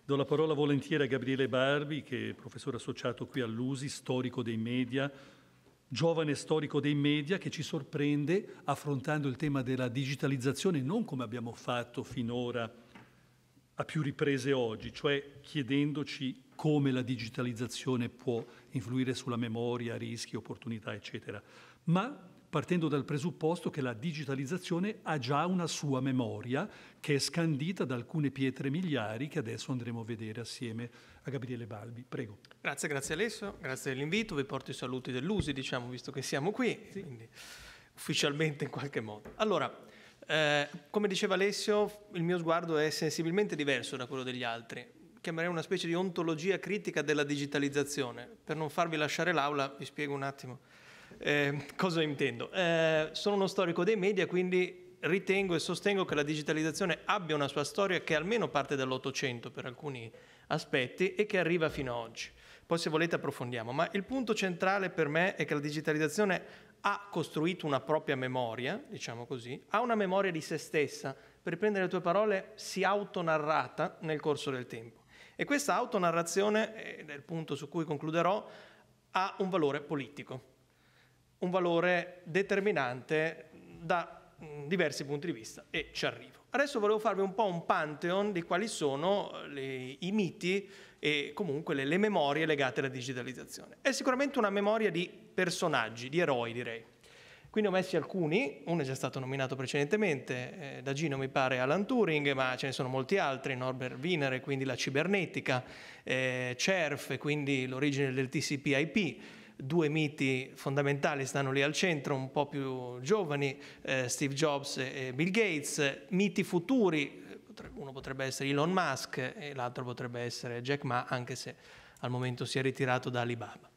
Do la parola volentieri a Gabriele Barbi, che è professore associato qui all'USI, storico dei media, giovane storico dei media, che ci sorprende affrontando il tema della digitalizzazione non come abbiamo fatto finora a più riprese oggi, cioè chiedendoci come la digitalizzazione può influire sulla memoria, rischi, opportunità, eccetera, ma partendo dal presupposto che la digitalizzazione ha già una sua memoria che è scandita da alcune pietre miliari che adesso andremo a vedere assieme a Gabriele Barbi. Prego. Grazie Alessio, grazie dell'invito, vi porto i saluti dell'USI, diciamo, visto che siamo qui, sì. Quindi ufficialmente in qualche modo. Allora, come diceva Alessio, il mio sguardo è sensibilmente diverso da quello degli altri. Chiamerei una specie di ontologia critica della digitalizzazione. Per non farvi lasciare l'aula, vi spiego un attimo cosa intendo. Sono uno storico dei media, quindi ritengo e sostengo che la digitalizzazione abbia una sua storia che almeno parte dall'Ottocento per alcuni aspetti e che arriva fino ad oggi. Poi se volete approfondiamo, ma il punto centrale per me è che la digitalizzazione ha costruito una propria memoria, diciamo così, ha una memoria di se stessa, per riprendere le tue parole, si autonarrata nel corso del tempo. E questa autonarrazione, ed è il punto su cui concluderò, ha un valore politico, un valore determinante da diversi punti di vista, e ci arrivo. Adesso volevo farvi un po' un pantheon di quali sono i miti e comunque le memorie legate alla digitalizzazione. È sicuramente una memoria di personaggi, di eroi direi. Quindi ho messi alcuni, uno è già stato nominato precedentemente, da Gino mi pare Alan Turing, ma ce ne sono molti altri, Norbert Wiener, quindi la cibernetica, CERF, quindi l'origine del TCP/IP. Due miti fondamentali stanno lì al centro, un po' più giovani, Steve Jobs e Bill Gates. Miti futuri, uno potrebbe essere Elon Musk e l'altro potrebbe essere Jack Ma, anche se al momento si è ritirato da Alibaba.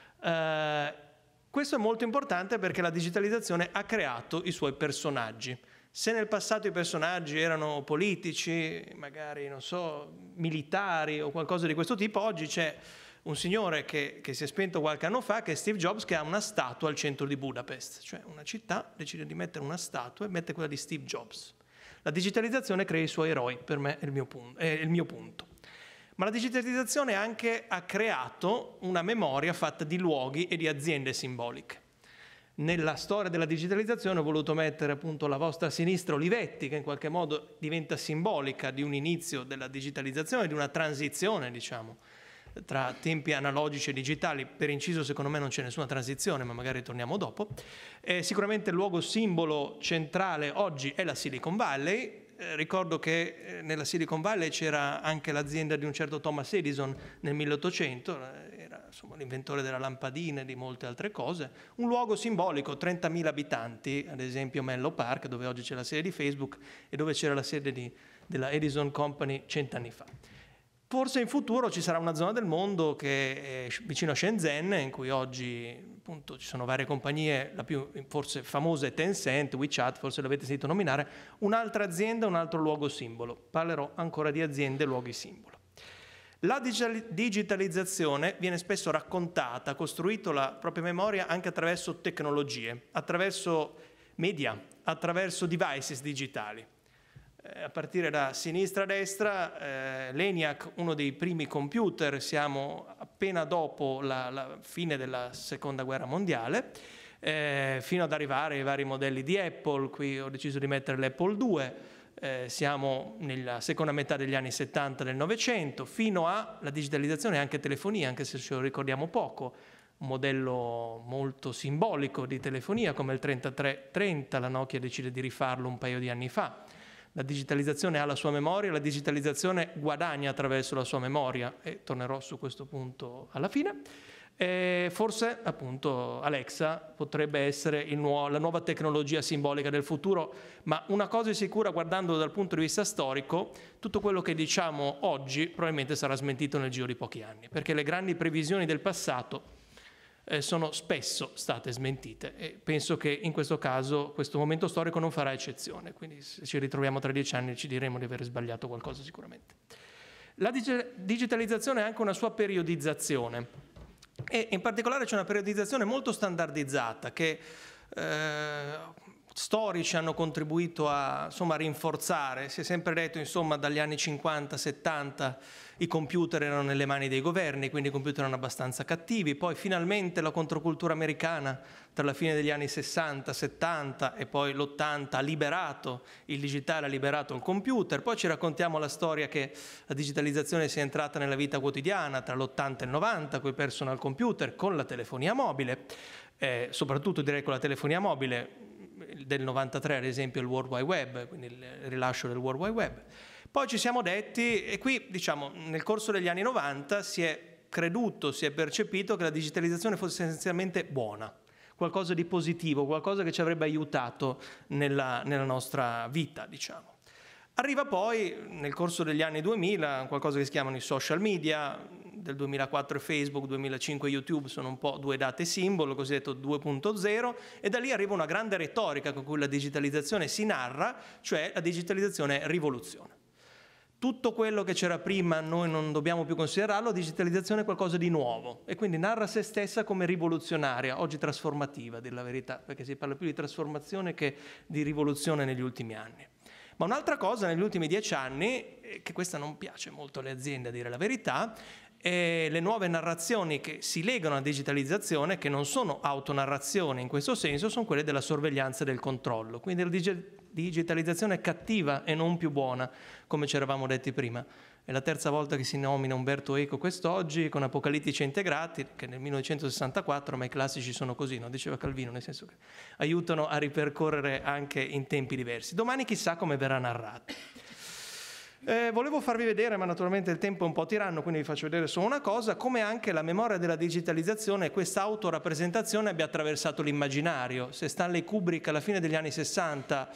Questo è molto importante perché la digitalizzazione ha creato i suoi personaggi. Se nel passato i personaggi erano politici, magari, non so, militari o qualcosa di questo tipo, oggi c'è un signore che si è spento qualche anno fa, che è Steve Jobs, che ha una statua al centro di Budapest. Cioè una città decide di mettere una statua e mette quella di Steve Jobs. La digitalizzazione crea i suoi eroi, per me è il mio punto. Ma la digitalizzazione anche ha creato una memoria fatta di luoghi e di aziende simboliche. Nella storia della digitalizzazione ho voluto mettere appunto alla vostra sinistra Olivetti, che in qualche modo diventa simbolica di un inizio della digitalizzazione, di una transizione, diciamo, tra tempi analogici e digitali. Per inciso, secondo me non c'è nessuna transizione, ma magari torniamo dopo. Sicuramente il luogo simbolo centrale oggi è la Silicon Valley. Ricordo che nella Silicon Valley c'era anche l'azienda di un certo Thomas Edison nel 1800, era l'inventore della lampadina e di molte altre cose. Un luogo simbolico, 30.000 abitanti, ad esempio Menlo Park, dove oggi c'è la sede di Facebook e dove c'era la sede della Edison Company 100 anni fa. Forse in futuro ci sarà una zona del mondo che è vicino a Shenzhen, in cui oggi appunto ci sono varie compagnie, la più forse famosa è Tencent, WeChat, forse l'avete sentito nominare, un'altra azienda, un altro luogo simbolo. Parlerò ancora di aziende e luoghi simbolo. La digitalizzazione viene spesso raccontata, ha costruito la propria memoria anche attraverso tecnologie, attraverso media, attraverso devices digitali. A partire da sinistra a destra, l'ENIAC, uno dei primi computer, siamo appena dopo la fine della Seconda Guerra Mondiale, fino ad arrivare ai vari modelli di Apple. Qui ho deciso di mettere l'Apple II, siamo nella seconda metà degli anni 70 del Novecento, fino alla digitalizzazione e anche telefonia, anche se ce lo ricordiamo poco. Un modello molto simbolico di telefonia come il 3330, la Nokia decide di rifarlo un paio di anni fa. La digitalizzazione ha la sua memoria, la digitalizzazione guadagna attraverso la sua memoria, e tornerò su questo punto alla fine. Forse appunto Alexa potrebbe essere la nuova tecnologia simbolica del futuro, ma una cosa è sicura, guardandolo dal punto di vista storico, tutto quello che diciamo oggi probabilmente sarà smentito nel giro di pochi anni, perché le grandi previsioni del passato sono spesso state smentite, e penso che in questo caso questo momento storico non farà eccezione, quindi se ci ritroviamo tra 10 anni ci diremo di aver sbagliato qualcosa sicuramente. La digitalizzazione ha anche una sua periodizzazione, e in particolare c'è una periodizzazione molto standardizzata che storici hanno contribuito a, insomma, a rinforzare. Si è sempre detto, insomma, dagli anni 50-70 i computer erano nelle mani dei governi, quindi i computer erano abbastanza cattivi. Poi finalmente la controcultura americana tra la fine degli anni 60, 70 e poi l'80 ha liberato il digitale, ha liberato il computer. Poi ci raccontiamo la storia che la digitalizzazione sia entrata nella vita quotidiana tra l'80 e il 90 con i personal computer, con la telefonia mobile, soprattutto direi con la telefonia mobile del 93, ad esempio il World Wide Web, quindi il rilascio del World Wide Web. Poi ci siamo detti, e qui diciamo nel corso degli anni 90 si è creduto, si è percepito che la digitalizzazione fosse essenzialmente buona, qualcosa di positivo, qualcosa che ci avrebbe aiutato nella nostra vita, diciamo. Arriva poi nel corso degli anni 2000 qualcosa che si chiamano i social media, del 2004 Facebook, 2005 YouTube sono un po' due date simbolo, cosiddetto 2.0, e da lì arriva una grande retorica con cui la digitalizzazione si narra, cioè la digitalizzazione rivoluzione. Tutto quello che c'era prima noi non dobbiamo più considerarlo, digitalizzazione è qualcosa di nuovo e quindi narra se stessa come rivoluzionaria, oggi trasformativa, a dir la verità, perché si parla più di trasformazione che di rivoluzione negli ultimi anni. Ma un'altra cosa negli ultimi 10 anni, che questa non piace molto alle aziende a dire la verità, è le nuove narrazioni che si legano alla digitalizzazione, che non sono autonarrazioni in questo senso, sono quelle della sorveglianza e del controllo. Quindi la digitalizzazione è cattiva e non più buona, come ci eravamo detti prima. È la terza volta che si nomina Umberto Eco quest'oggi con Apocalittici Integrati, che nel 1964, ma i classici sono così, no? Diceva Calvino, nel senso che aiutano a ripercorrere anche in tempi diversi. Domani chissà come verrà narrato. Volevo farvi vedere, ma naturalmente il tempo è un po' tiranno, quindi vi faccio vedere solo una cosa, come anche la memoria della digitalizzazione, questa autorappresentazione abbia attraversato l'immaginario. Se Stanley Kubrick alla fine degli anni 60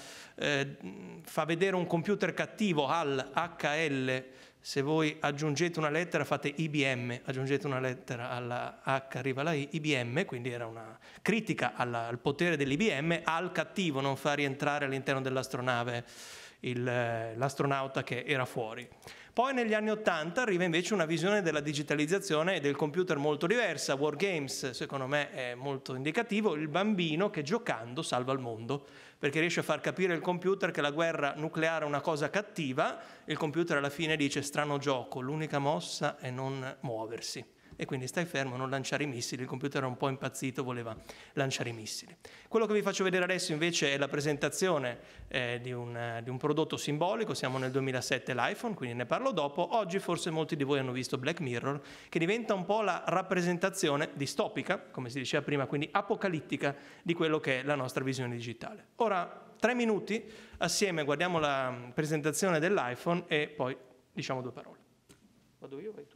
fa vedere un computer cattivo, HL, se voi aggiungete una lettera fate IBM, aggiungete una lettera alla H arriva la I, IBM, quindi era una critica al potere dell'IBM, al cattivo, non fa rientrare all'interno dell'astronave l'astronauta che era fuori. Poi negli anni 80 arriva invece una visione della digitalizzazione e del computer molto diversa. War Games secondo me è molto indicativo, il bambino che giocando salva il mondo, perché riesce a far capire al computer che la guerra nucleare è una cosa cattiva, il computer alla fine dice strano gioco, l'unica mossa è non muoversi. E quindi stai fermo, non lanciare i missili, il computer era un po' impazzito, voleva lanciare i missili. Quello che vi faccio vedere adesso invece è la presentazione di un prodotto simbolico, siamo nel 2007 l'iPhone, quindi ne parlo dopo. Oggi forse molti di voi hanno visto Black Mirror, che diventa un po' la rappresentazione distopica, come si diceva prima, quindi apocalittica di quello che è la nostra visione digitale. Ora, 3 minuti, assieme guardiamo la presentazione dell'iPhone e poi diciamo 2 parole. Vado io o vai tu?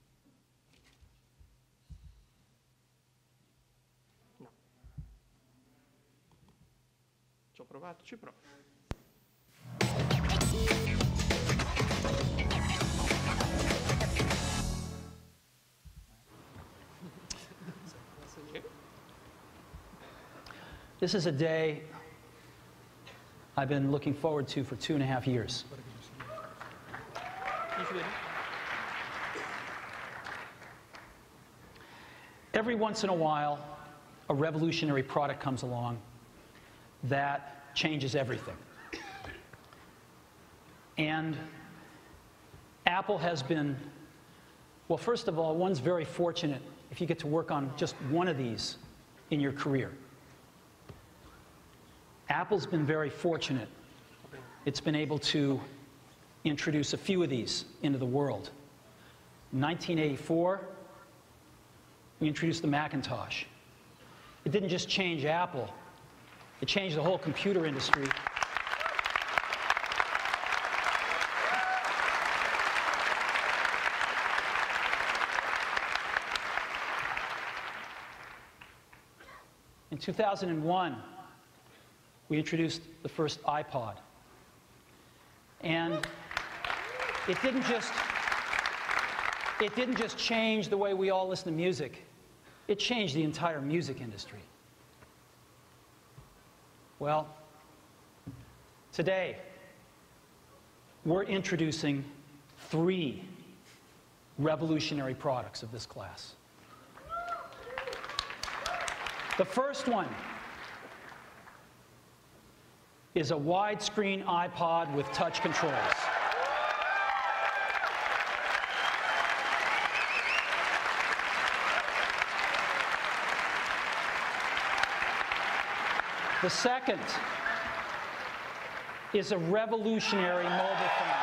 Ci ho provato, ci provo. This is a day I've been looking forward to for 2.5 years. Every once in a while, a revolutionary product comes along that changes everything. And Apple has been, well, first of all, one's very fortunate if you get to work on just one of these in your career. Apple's been very fortunate. It's been able to introduce a few of these into the world. In 1984, we introduced the Macintosh. It didn't just change Apple, it changed the whole computer industry. In 2001, we introduced the first iPod. And it didn't just change the way we all listen to music. It changed the entire music industry. Well, today, we're introducing 3 revolutionary products of this class. The first one is a widescreen iPod with touch controls. The second is a revolutionary mobile phone.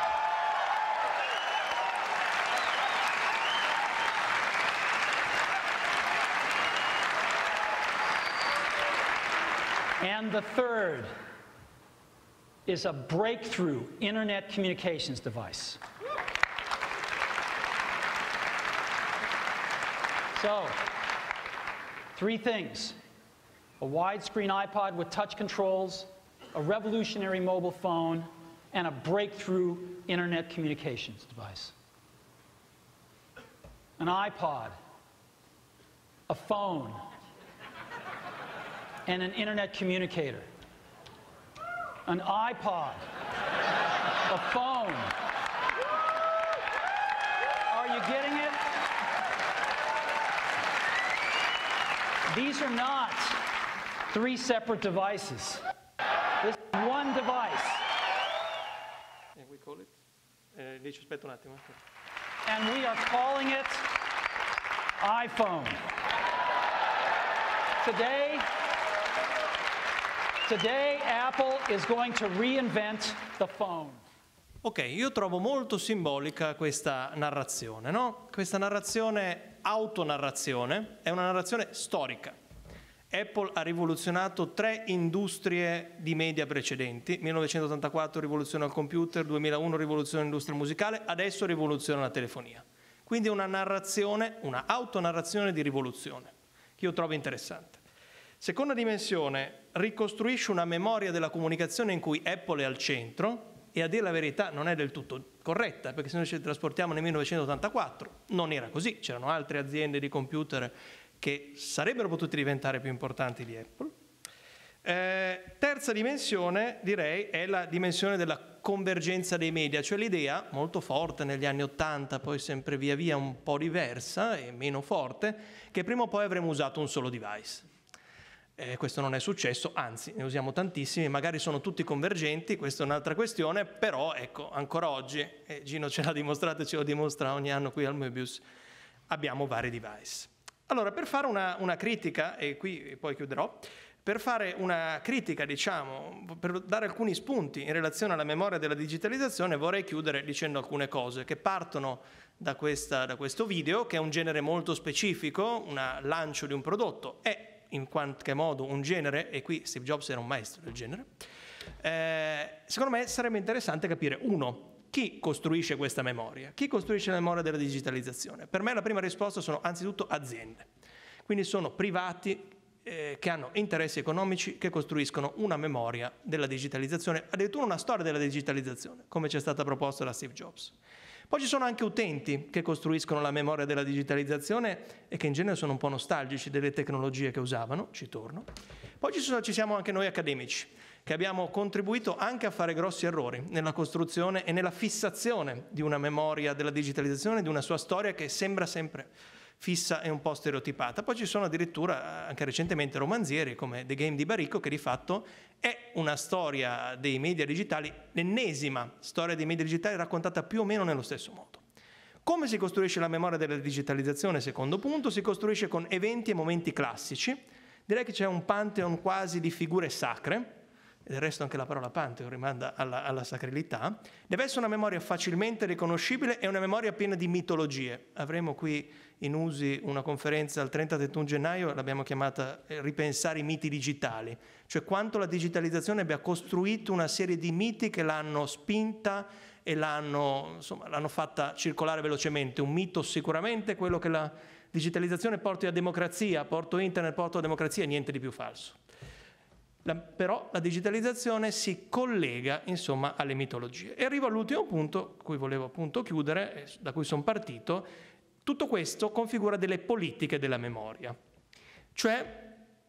And the third is a breakthrough internet communications device. So, 3 things: a widescreen iPod with touch controls, a revolutionary mobile phone, and a breakthrough internet communications device. An iPod, a phone, and an internet communicator. An iPod, a phone. Are you getting it? These are not 3 separate devices. This is one device. And we call it? Dici, aspetta un attimo. And we are calling it iPhone. Today, Apple is going to reinvent the phone. Ok, io trovo molto simbolica questa narrazione, no? Questa narrazione, autonarrazione, è una narrazione storica. Apple ha rivoluzionato 3 industrie di media precedenti: 1984 rivoluzione al computer, 2001 rivoluzione all'industria musicale, adesso rivoluzione alla telefonia. Quindi una narrazione, una autonarrazione di rivoluzione, che io trovo interessante. Seconda dimensione, ricostruisce una memoria della comunicazione in cui Apple è al centro, e a dire la verità non è del tutto corretta, perché se noi ci trasportiamo nel 1984 non era così, c'erano altre aziende di computer che sarebbero potute diventare più importanti di Apple. Terza dimensione, direi, è la dimensione della convergenza dei media, cioè l'idea, molto forte negli anni 80, poi sempre via via un po' diversa e meno forte, che prima o poi avremo usato un solo device. Questo non è successo, anzi ne usiamo tantissimi, magari sono tutti convergenti, questa è un'altra questione, però ecco, ancora oggi, Gino ce l'ha dimostrato e ce lo dimostra ogni anno qui al Möbius, abbiamo vari device. Allora, per fare una critica, e qui poi chiuderò, per fare una critica, diciamo, per dare alcuni spunti in relazione alla memoria della digitalizzazione, vorrei chiudere dicendo alcune cose che partono da questo video, che è un genere molto specifico, un lancio di un prodotto, è in qualche modo un genere, e qui Steve Jobs era un maestro del genere. Secondo me sarebbe interessante capire, uno, chi costruisce questa memoria? Chi costruisce la memoria della digitalizzazione? Per me la prima risposta sono anzitutto aziende. Quindi sono privati che hanno interessi economici che costruiscono una memoria della digitalizzazione, addirittura una storia della digitalizzazione, come ci è stata proposta da Steve Jobs. Poi ci sono anche utenti che costruiscono la memoria della digitalizzazione e che in genere sono un po' nostalgici delle tecnologie che usavano, ci torno. Poi ci siamo anche noi accademici, che abbiamo contribuito anche a fare grossi errori nella costruzione e nella fissazione di una memoria della digitalizzazione, di una sua storia che sembra sempre fissa e un po' stereotipata. Poi ci sono addirittura anche recentemente romanzieri come The Game di Baricco, che di fatto è una storia dei media digitali, l'ennesima storia dei media digitali raccontata più o meno nello stesso modo. Come si costruisce la memoria della digitalizzazione? Secondo punto, si costruisce con eventi e momenti classici. Direi che c'è un pantheon quasi di figure sacre, e del resto anche la parola pantheon rimanda alla sacralità. Deve essere una memoria facilmente riconoscibile e una memoria piena di mitologie. Avremo qui in USI una conferenza il 30-31 gennaio, l'abbiamo chiamata Ripensare i miti digitali, cioè quanto la digitalizzazione abbia costruito una serie di miti che l'hanno spinta e l'hanno fatta circolare velocemente. Un mito sicuramente quello che la digitalizzazione porti a democrazia, porto internet, porto a democrazia, niente di più falso. Però la digitalizzazione si collega insomma alle mitologie. E arrivo all'ultimo punto, cui volevo appunto chiudere, da cui sono partito. Tutto questo configura delle politiche della memoria, cioè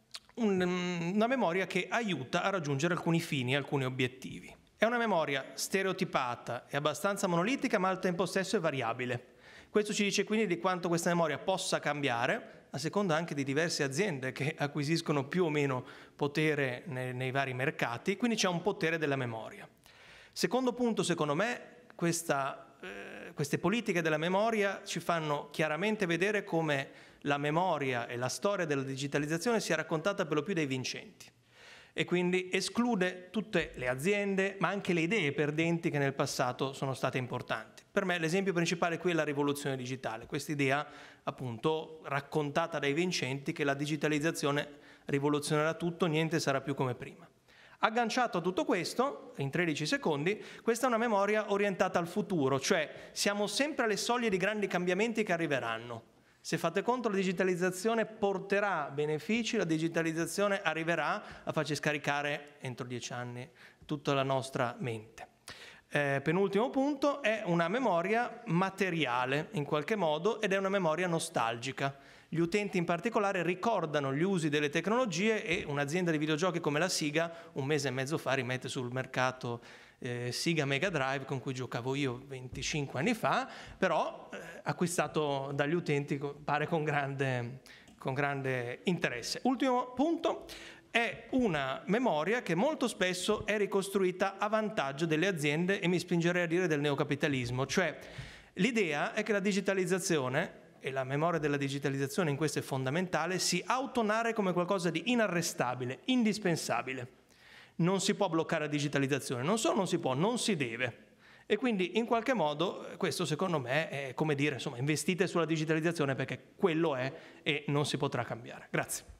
una memoria che aiuta a raggiungere alcuni fini, alcuni obiettivi. È una memoria stereotipata e abbastanza monolitica, ma al tempo stesso è variabile. Questo ci dice quindi di quanto questa memoria possa cambiare, a seconda anche di diverse aziende che acquisiscono più o meno potere nei vari mercati, quindi c'è un potere della memoria. Secondo punto, secondo me, queste politiche della memoria ci fanno chiaramente vedere come la memoria e la storia della digitalizzazione sia raccontata per lo più dai vincenti, e quindi esclude tutte le aziende, ma anche le idee perdenti che nel passato sono state importanti. Per me l'esempio principale qui è la rivoluzione digitale, questa idea appunto raccontata dai vincenti che la digitalizzazione rivoluzionerà tutto, niente sarà più come prima. Agganciato a tutto questo, in 13 secondi, questa è una memoria orientata al futuro, cioè siamo sempre alle soglie di grandi cambiamenti che arriveranno. Se fate conto, la digitalizzazione porterà benefici, la digitalizzazione arriverà a farci scaricare entro 10 anni tutta la nostra mente. Penultimo punto, è una memoria materiale in qualche modo ed è una memoria nostalgica. Gli utenti in particolare ricordano gli usi delle tecnologie e un'azienda di videogiochi come la Sega un mese e mezzo fa rimette sul mercato Sega Mega Drive con cui giocavo io 25 anni fa, però acquistato dagli utenti pare con grande interesse. Ultimo punto, è una memoria che molto spesso è ricostruita a vantaggio delle aziende e mi spingerei a dire del neocapitalismo, cioè l'idea è che la digitalizzazione, e la memoria della digitalizzazione in questo è fondamentale, si autonarra come qualcosa di inarrestabile, indispensabile. Non si può bloccare la digitalizzazione, non solo non si può, non si deve. E quindi in qualche modo questo secondo me è come dire, insomma, investite sulla digitalizzazione perché quello è e non si potrà cambiare. Grazie.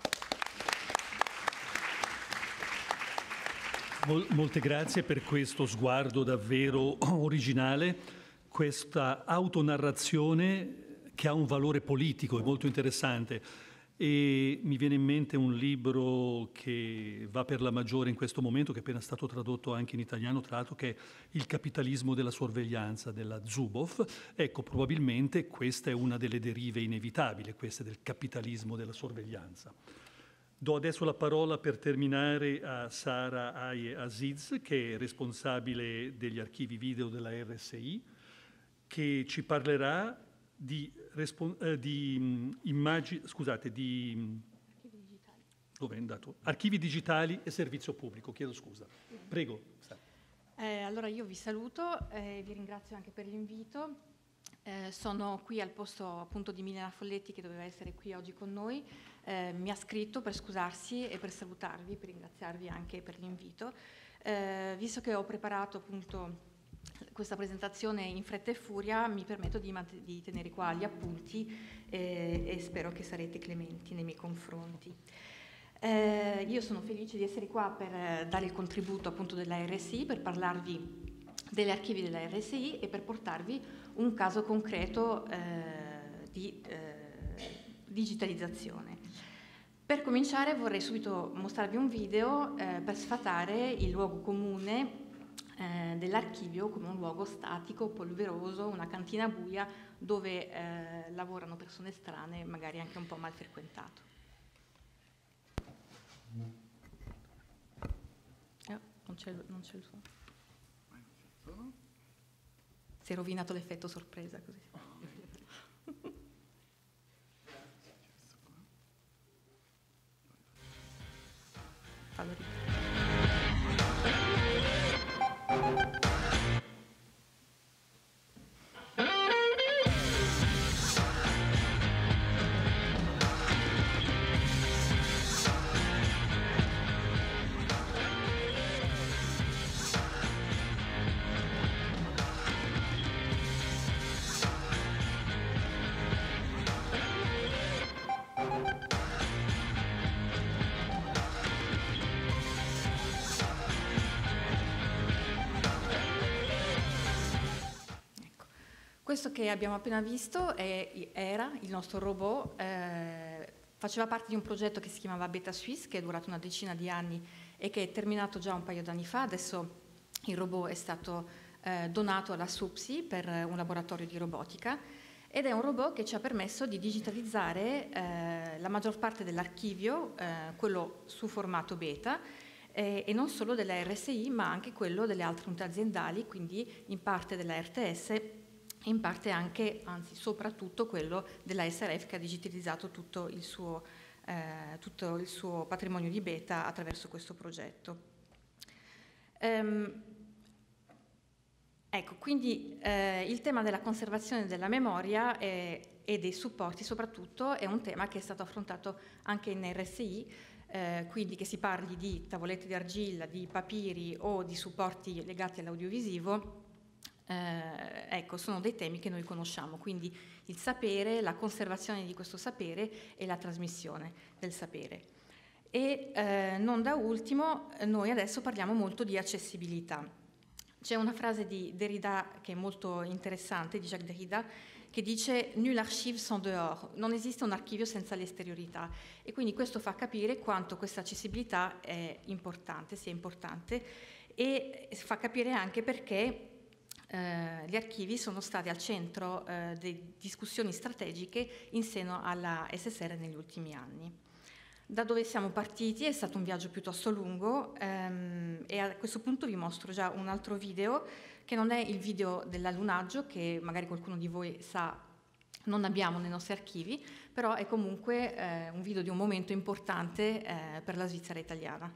Molte grazie per questo sguardo davvero originale, questa autonarrazione che ha un valore politico, è molto interessante. E mi viene in mente un libro che va per la maggiore in questo momento, che è appena stato tradotto anche in italiano, tra l'altro, che è Il capitalismo della sorveglianza, della Zuboff. Ecco, probabilmente questa è una delle derive inevitabili, questa del capitalismo della sorveglianza. Do adesso la parola per terminare a Sara Aye Aziz, che è responsabile degli archivi video della RSI, che ci parlerà di archivi digitali e servizio pubblico. Chiedo scusa. Prego. Allora io vi saluto e vi ringrazio anche per l'invito. Sono qui al posto appunto di Milena Folletti, che doveva essere qui oggi con noi. Mi ha scritto per scusarsi e per salutarvi, per ringraziarvi anche per l'invito. Visto che ho preparato appunto questa presentazione in fretta e furia, mi permetto di tenere qua gli appunti e spero che sarete clementi nei miei confronti. Io sono felice di essere qua per dare il contributo appunto della RSI, per parlarvi degli archivi della RSI e per portarvi un caso concreto di digitalizzazione. Per cominciare vorrei subito mostrarvi un video per sfatare il luogo comune dell'archivio come un luogo statico, polveroso, una cantina buia dove lavorano persone strane, magari anche un po' mal frequentato. Non c'è il suono. Si è rovinato l'effetto sorpresa così. Fallo ripetere. Questo che abbiamo appena visto era il nostro robot, faceva parte di un progetto che si chiamava Beta Suisse, che è durato una decina di anni e che è terminato già un paio d'anni fa. Adesso il robot è stato donato alla SUPSI per un laboratorio di robotica ed è un robot che ci ha permesso di digitalizzare la maggior parte dell'archivio, quello su formato beta, e non solo della RSI ma anche quello delle altre unità aziendali, quindi in parte della RTS e in parte anche, anzi soprattutto quello della SRF, che ha digitalizzato tutto il suo patrimonio di beta attraverso questo progetto. Ecco, quindi il tema della conservazione della memoria e dei supporti soprattutto è un tema che è stato affrontato anche in RSI, quindi che si parli di tavolette di argilla, di papiri o di supporti legati all'audiovisivo, ecco, sono dei temi che noi conosciamo, quindi il sapere, la conservazione di questo sapere e la trasmissione del sapere. E non da ultimo, noi adesso parliamo molto di accessibilità. C'è una frase di Derrida che è molto interessante, di Jacques Derrida, che dice «Nul archive sans dehors», non esiste un archivio senza l'esteriorità, e quindi questo fa capire quanto questa accessibilità è importante, sia importante, e fa capire anche perché gli archivi sono stati al centro di discussioni strategiche in seno alla SSR negli ultimi anni. Da dove siamo partiti è stato un viaggio piuttosto lungo e a questo punto vi mostro già un altro video che non è il video dell'allunaggio, che magari qualcuno di voi sa non abbiamo nei nostri archivi, però è comunque un video di un momento importante per la Svizzera italiana.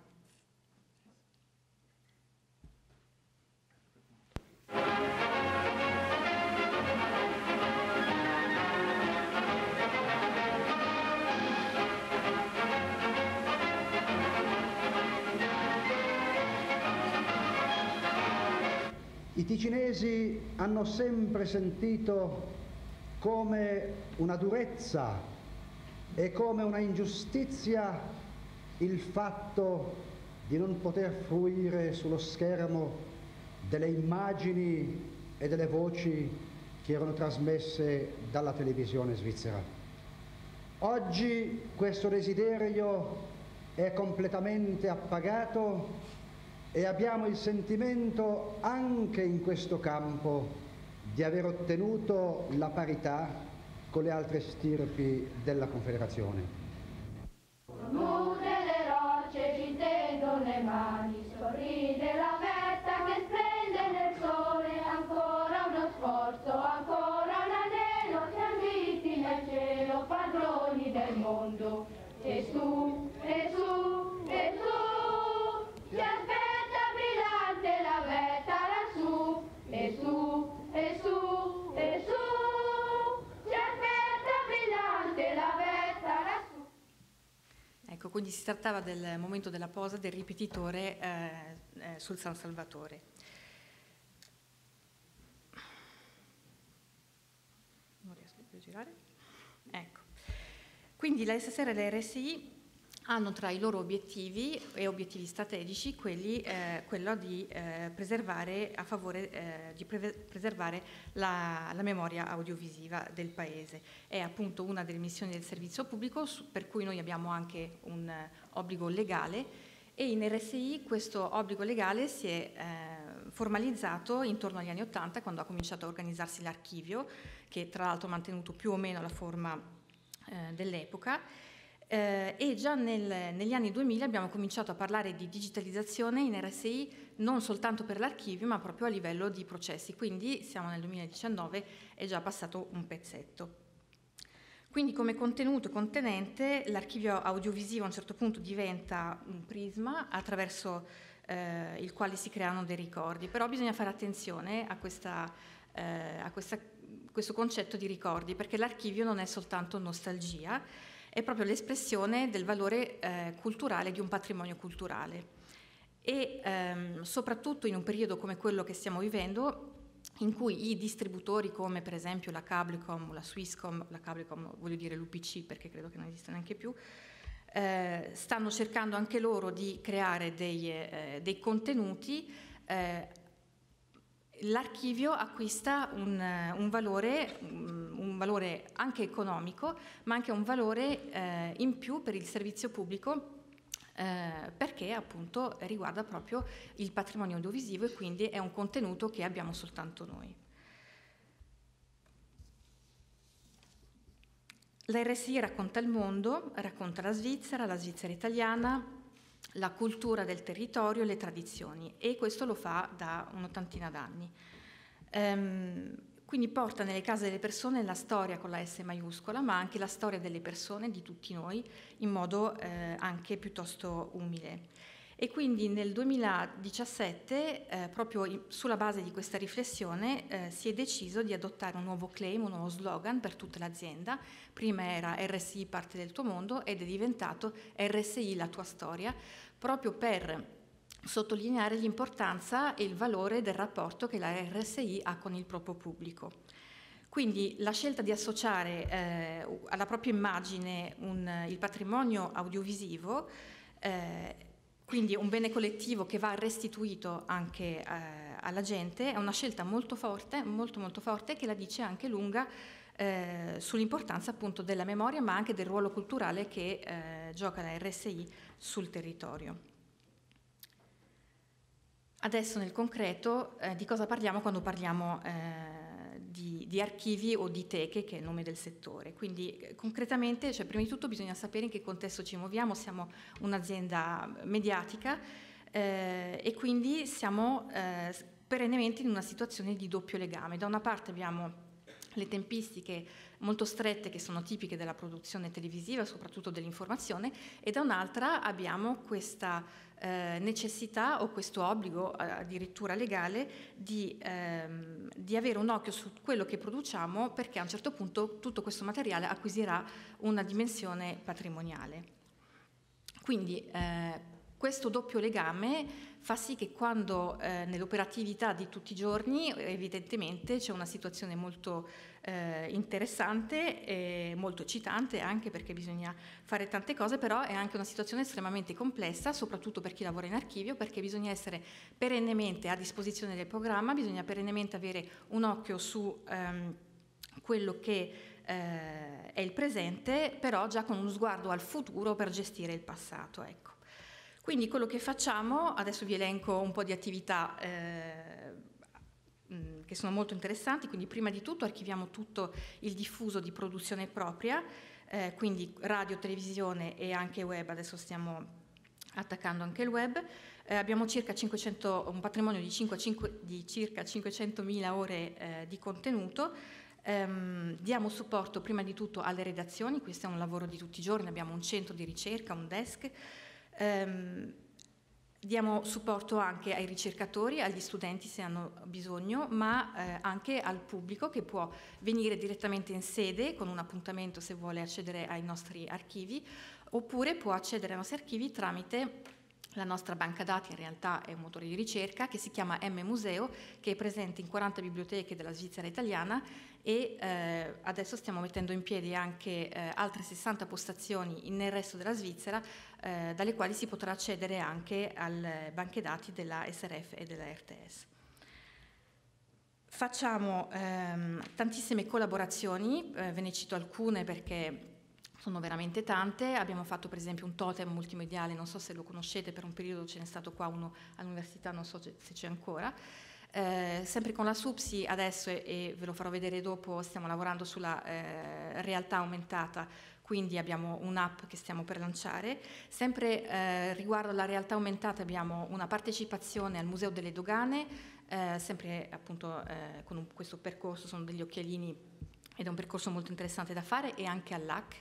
I ticinesi hanno sempre sentito come una durezza e come una ingiustizia il fatto di non poter fruire sullo schermo delle immagini e delle voci che erano trasmesse dalla televisione svizzera. Oggi questo desiderio è completamente appagato e abbiamo il sentimento anche in questo campo di aver ottenuto la parità con le altre stirpi della Confederazione. Nude le rocce ci tendono le mani, sorride la vetta che splende nel sole, ancora uno sforzo, ancora un anello, siamo visti nel cielo, padroni del mondo. E su, e su, e su, ci aspetta brillante la vetta lassù, e su, e su, e su, ci aspetta brillante la vetta lassù. Ecco, quindi si trattava del momento della posa del ripetitore sul San Salvatore. Non riesco più a girare. Ecco. Quindi la SSR e la RSI hanno tra i loro obiettivi e obiettivi strategici quello di preservare preservare la memoria audiovisiva del Paese. È appunto una delle missioni del servizio pubblico, per cui noi abbiamo anche un obbligo legale, e in RSI questo obbligo legale si è formalizzato intorno agli anni '80, quando ha cominciato a organizzarsi l'archivio, che tra l'altro ha mantenuto più o meno la forma dell'epoca. E già negli anni 2000 abbiamo cominciato a parlare di digitalizzazione in RSI non soltanto per l'archivio, ma proprio a livello di processi, quindi siamo nel 2019, è già passato un pezzetto. Quindi come contenuto e contenente l'archivio audiovisivo a un certo punto diventa un prisma attraverso il quale si creano dei ricordi, però bisogna fare attenzione a questo concetto di ricordi, perché l'archivio non è soltanto nostalgia, è proprio l'espressione del valore culturale di un patrimonio culturale. E soprattutto in un periodo come quello che stiamo vivendo, in cui i distributori come per esempio la Cablecom o la Swisscom, la Cablecom voglio dire l'UPC perché credo che non esista neanche più, stanno cercando anche loro di creare dei contenuti, l'archivio acquista un valore anche economico, ma anche un valore in più per il servizio pubblico, perché appunto riguarda proprio il patrimonio audiovisivo e quindi è un contenuto che abbiamo soltanto noi. La RSI racconta il mondo, racconta la Svizzera italiana, la cultura del territorio e le tradizioni, e questo lo fa da un'ottantina d'anni. Quindi porta nelle case delle persone la storia con la S maiuscola, ma anche la storia delle persone, di tutti noi, in modo anche piuttosto umile. E quindi nel 2017, proprio sulla base di questa riflessione, si è deciso di adottare un nuovo claim, un nuovo slogan per tutta l'azienda. Prima era RSI parte del tuo mondo ed è diventato RSI la tua storia, proprio per sottolineare l'importanza e il valore del rapporto che la RSI ha con il proprio pubblico. Quindi la scelta di associare alla propria immagine il patrimonio audiovisivo, quindi un bene collettivo che va restituito anche alla gente, è una scelta molto forte, molto forte, che la dice anche lunga sull'importanza appunto della memoria, ma anche del ruolo culturale che gioca la RSI sul territorio. Adesso nel concreto di cosa parliamo quando parliamo di archivi o di teche, che è il nome del settore. Quindi concretamente, cioè, prima di tutto bisogna sapere in che contesto ci muoviamo. Siamo un'azienda mediatica e quindi siamo perennemente in una situazione di doppio legame. Da una parte abbiamo le tempistiche molto strette che sono tipiche della produzione televisiva, soprattutto dell'informazione, e da un'altra abbiamo questa necessità o questo obbligo addirittura legale di avere un occhio su quello che produciamo, perché a un certo punto tutto questo materiale acquisirà una dimensione patrimoniale. Quindi questo doppio legame fa sì che quando nell'operatività di tutti i giorni evidentemente c'è una situazione molto interessante e molto eccitante, anche perché bisogna fare tante cose, però è anche una situazione estremamente complessa, soprattutto per chi lavora in archivio, perché bisogna essere perennemente a disposizione del programma, bisogna perennemente avere un occhio su quello che è il presente, però già con uno sguardo al futuro per gestire il passato, ecco. Quindi quello che facciamo, adesso vi elenco un po' di attività che sono molto interessanti. Quindi prima di tutto archiviamo tutto il diffuso di produzione propria, quindi radio, televisione e anche web. Adesso stiamo attaccando anche il web. Abbiamo un patrimonio di circa 500.000 ore di contenuto. Diamo supporto prima di tutto alle redazioni, questo è un lavoro di tutti i giorni, abbiamo un centro di ricerca, un desk. Diamo supporto anche ai ricercatori, agli studenti se hanno bisogno, ma anche al pubblico che può venire direttamente in sede con un appuntamento se vuole accedere ai nostri archivi, oppure può accedere ai nostri archivi tramite la nostra banca dati, in realtà è un motore di ricerca che si chiama M-Museo, che è presente in 40 biblioteche della Svizzera italiana, e adesso stiamo mettendo in piedi anche altre 60 postazioni nel resto della Svizzera, dalle quali si potrà accedere anche alle banche dati della SRF e della RTS. Facciamo tantissime collaborazioni, ve ne cito alcune perché sono veramente tante. Abbiamo fatto per esempio un totem multimediale, non so se lo conoscete, per un periodo ce n'è stato qua uno all'università, non so se c'è ancora. Sempre con la SUPSI adesso, e ve lo farò vedere dopo, stiamo lavorando sulla realtà aumentata, quindi abbiamo un'app che stiamo per lanciare. Sempre riguardo alla realtà aumentata abbiamo una partecipazione al Museo delle Dogane, sempre appunto con questo percorso, sono degli occhialini ed è un percorso molto interessante da fare, e anche all'AC.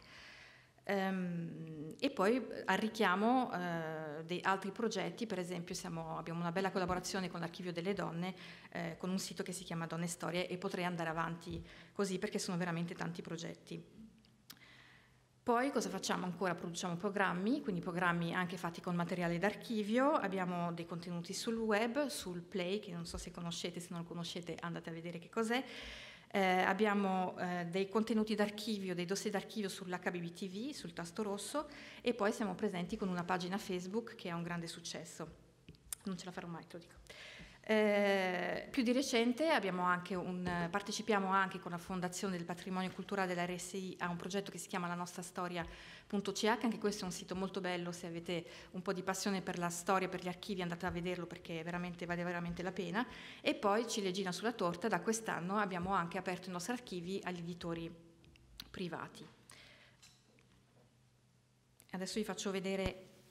E poi arricchiamo altri progetti, per esempio abbiamo una bella collaborazione con l'Archivio delle Donne, con un sito che si chiama Donne Storie, e potrei andare avanti così perché sono veramente tanti progetti. Poi cosa facciamo ancora? Produciamo programmi, quindi programmi anche fatti con materiale d'archivio, abbiamo dei contenuti sul web, sul Play, che non so se conoscete, se non lo conoscete andate a vedere che cos'è. Abbiamo dei contenuti d'archivio, dei dossier d'archivio sull'HBB TV, sul tasto rosso, e poi siamo presenti con una pagina Facebook che è un grande successo. Non ce la farò mai, te lo dico. Più di recente partecipiamo anche con la Fondazione del Patrimonio Culturale della RSI a un progetto che si chiama La Nostra Storia.ch, anche questo è un sito molto bello, se avete un po' di passione per la storia, per gli archivi andate a vederlo perché vale veramente la pena. E poi, ciliegina sulla torta, da quest'anno abbiamo anche aperto i nostri archivi agli editori privati. Adesso vi faccio vedere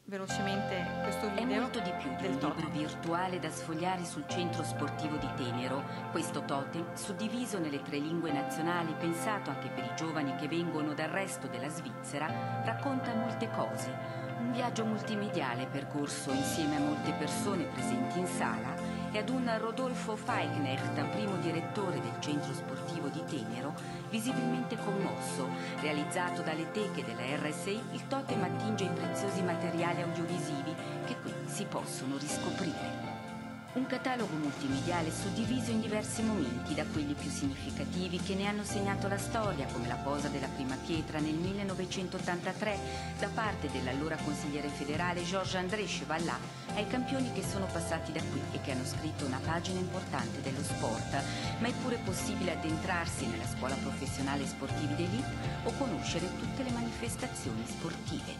velocemente questo video. È molto di più di un libro virtuale da sfogliare sul centro sportivo di Tenero. Questo totem, suddiviso nelle 3 lingue nazionali, pensato anche per i giovani che vengono dal resto della Svizzera, racconta molte cose. Un viaggio multimediale percorso insieme a molte persone presenti in sala e ad un Rodolfo Feignecht, primo direttore del centro sportivo di Tenero, visibilmente commosso. Realizzato dalle teche della RSI, il totem attinge i preziosi materiali audiovisivi che qui si possono riscoprire. Un catalogo multimediale suddiviso in diversi momenti, da quelli più significativi che ne hanno segnato la storia, come la posa della prima pietra nel 1983 da parte dell'allora consigliere federale Georges-André Chevallat, ai campioni che sono passati da qui e che hanno scritto una pagina importante dello sport. Ma è pure possibile addentrarsi nella scuola professionale sportivi d'élite o conoscere tutte le manifestazioni sportive.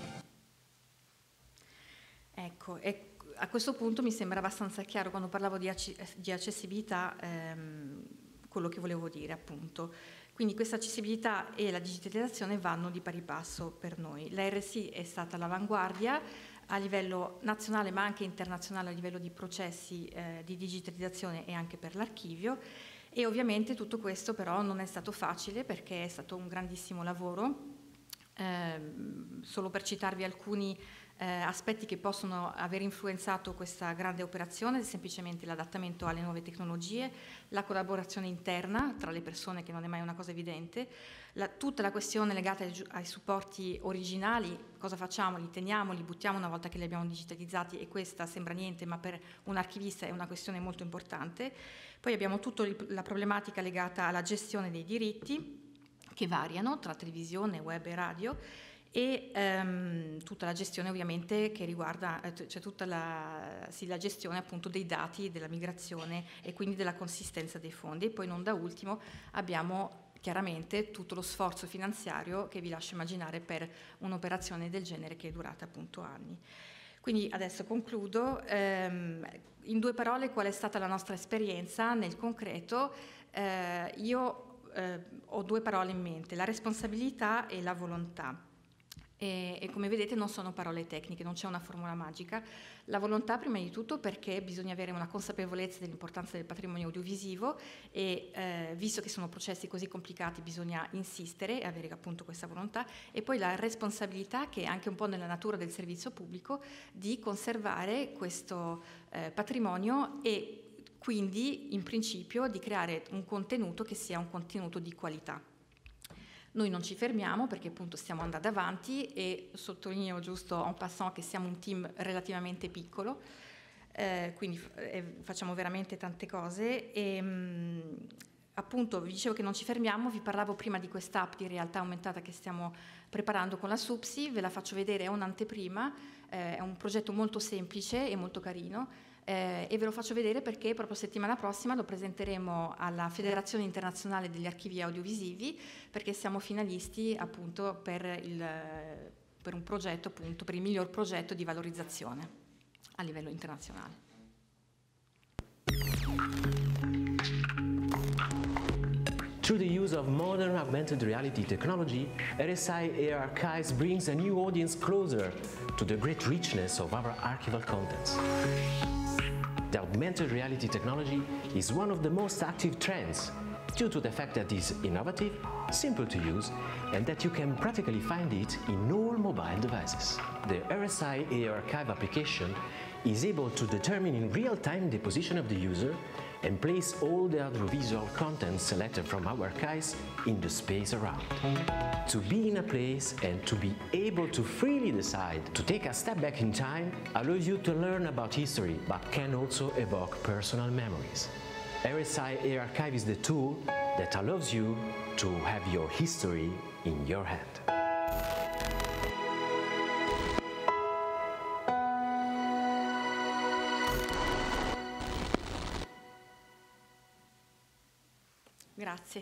Ecco, a questo punto mi sembra abbastanza chiaro, quando parlavo di accessibilità, quello che volevo dire, appunto. Quindi questa accessibilità e la digitalizzazione vanno di pari passo per noi. La RSI è stata all'avanguardia a livello nazionale ma anche internazionale a livello di processi di digitalizzazione e anche per l'archivio, e ovviamente tutto questo però non è stato facile perché è stato un grandissimo lavoro. Solo per citarvi alcuni aspetti che possono aver influenzato questa grande operazione, semplicemente l'adattamento alle nuove tecnologie, la collaborazione interna tra le persone, che non è mai una cosa evidente, tutta la questione legata ai supporti originali, cosa facciamo, li teniamo, li buttiamo una volta che li abbiamo digitalizzati, e questa sembra niente, ma per un archivista è una questione molto importante. Poi abbiamo tutta la problematica legata alla gestione dei diritti, che variano tra televisione, web e radio, e tutta la gestione ovviamente che riguarda, cioè tutta la gestione appunto dei dati, della migrazione e quindi della consistenza dei fondi. E poi non da ultimo abbiamo chiaramente tutto lo sforzo finanziario che vi lascio immaginare per un'operazione del genere, che è durata appunto anni. Quindi adesso concludo. In 2 parole, qual è stata la nostra esperienza nel concreto? Io ho 2 parole in mente: la responsabilità e la volontà. E come vedete non sono parole tecniche, non c'è una formula magica. La volontà prima di tutto perché bisogna avere una consapevolezza dell'importanza del patrimonio audiovisivo e visto che sono processi così complicati bisogna insistere e avere appunto questa volontà, e poi la responsabilità, che è anche un po' nella natura del servizio pubblico, di conservare questo patrimonio e quindi in principio di creare un contenuto che sia un contenuto di qualità. Noi non ci fermiamo perché appunto stiamo andando avanti, e sottolineo giusto en passant che siamo un team relativamente piccolo, quindi facciamo veramente tante cose e appunto vi dicevo che non ci fermiamo. Vi parlavo prima di quest'app di realtà aumentata che stiamo preparando con la SUPSI, ve la faccio vedere, è un'anteprima, è un progetto molto semplice e molto carino. E ve lo faccio vedere perché proprio settimana prossima lo presenteremo alla Federazione Internazionale degli Archivi Audiovisivi, perché siamo finalisti appunto per un progetto, appunto per il miglior progetto di valorizzazione a livello internazionale. Through the use of modern augmented reality technology, RSI Archives brings a new audience closer to the great richness of our archival contents. The augmented reality technology is one of the most active trends due to the fact that it is innovative, simple to use, and that you can practically find it in all mobile devices. The RSI Archive application is able to determine in real time the position of the user and place all the audiovisual content selected from our archives in the space around. To be in a place and to be able to freely decide to take a step back in time allows you to learn about history, but can also evoke personal memories. RSI Archive is the tool that allows you to have your history in your hand. Grazie.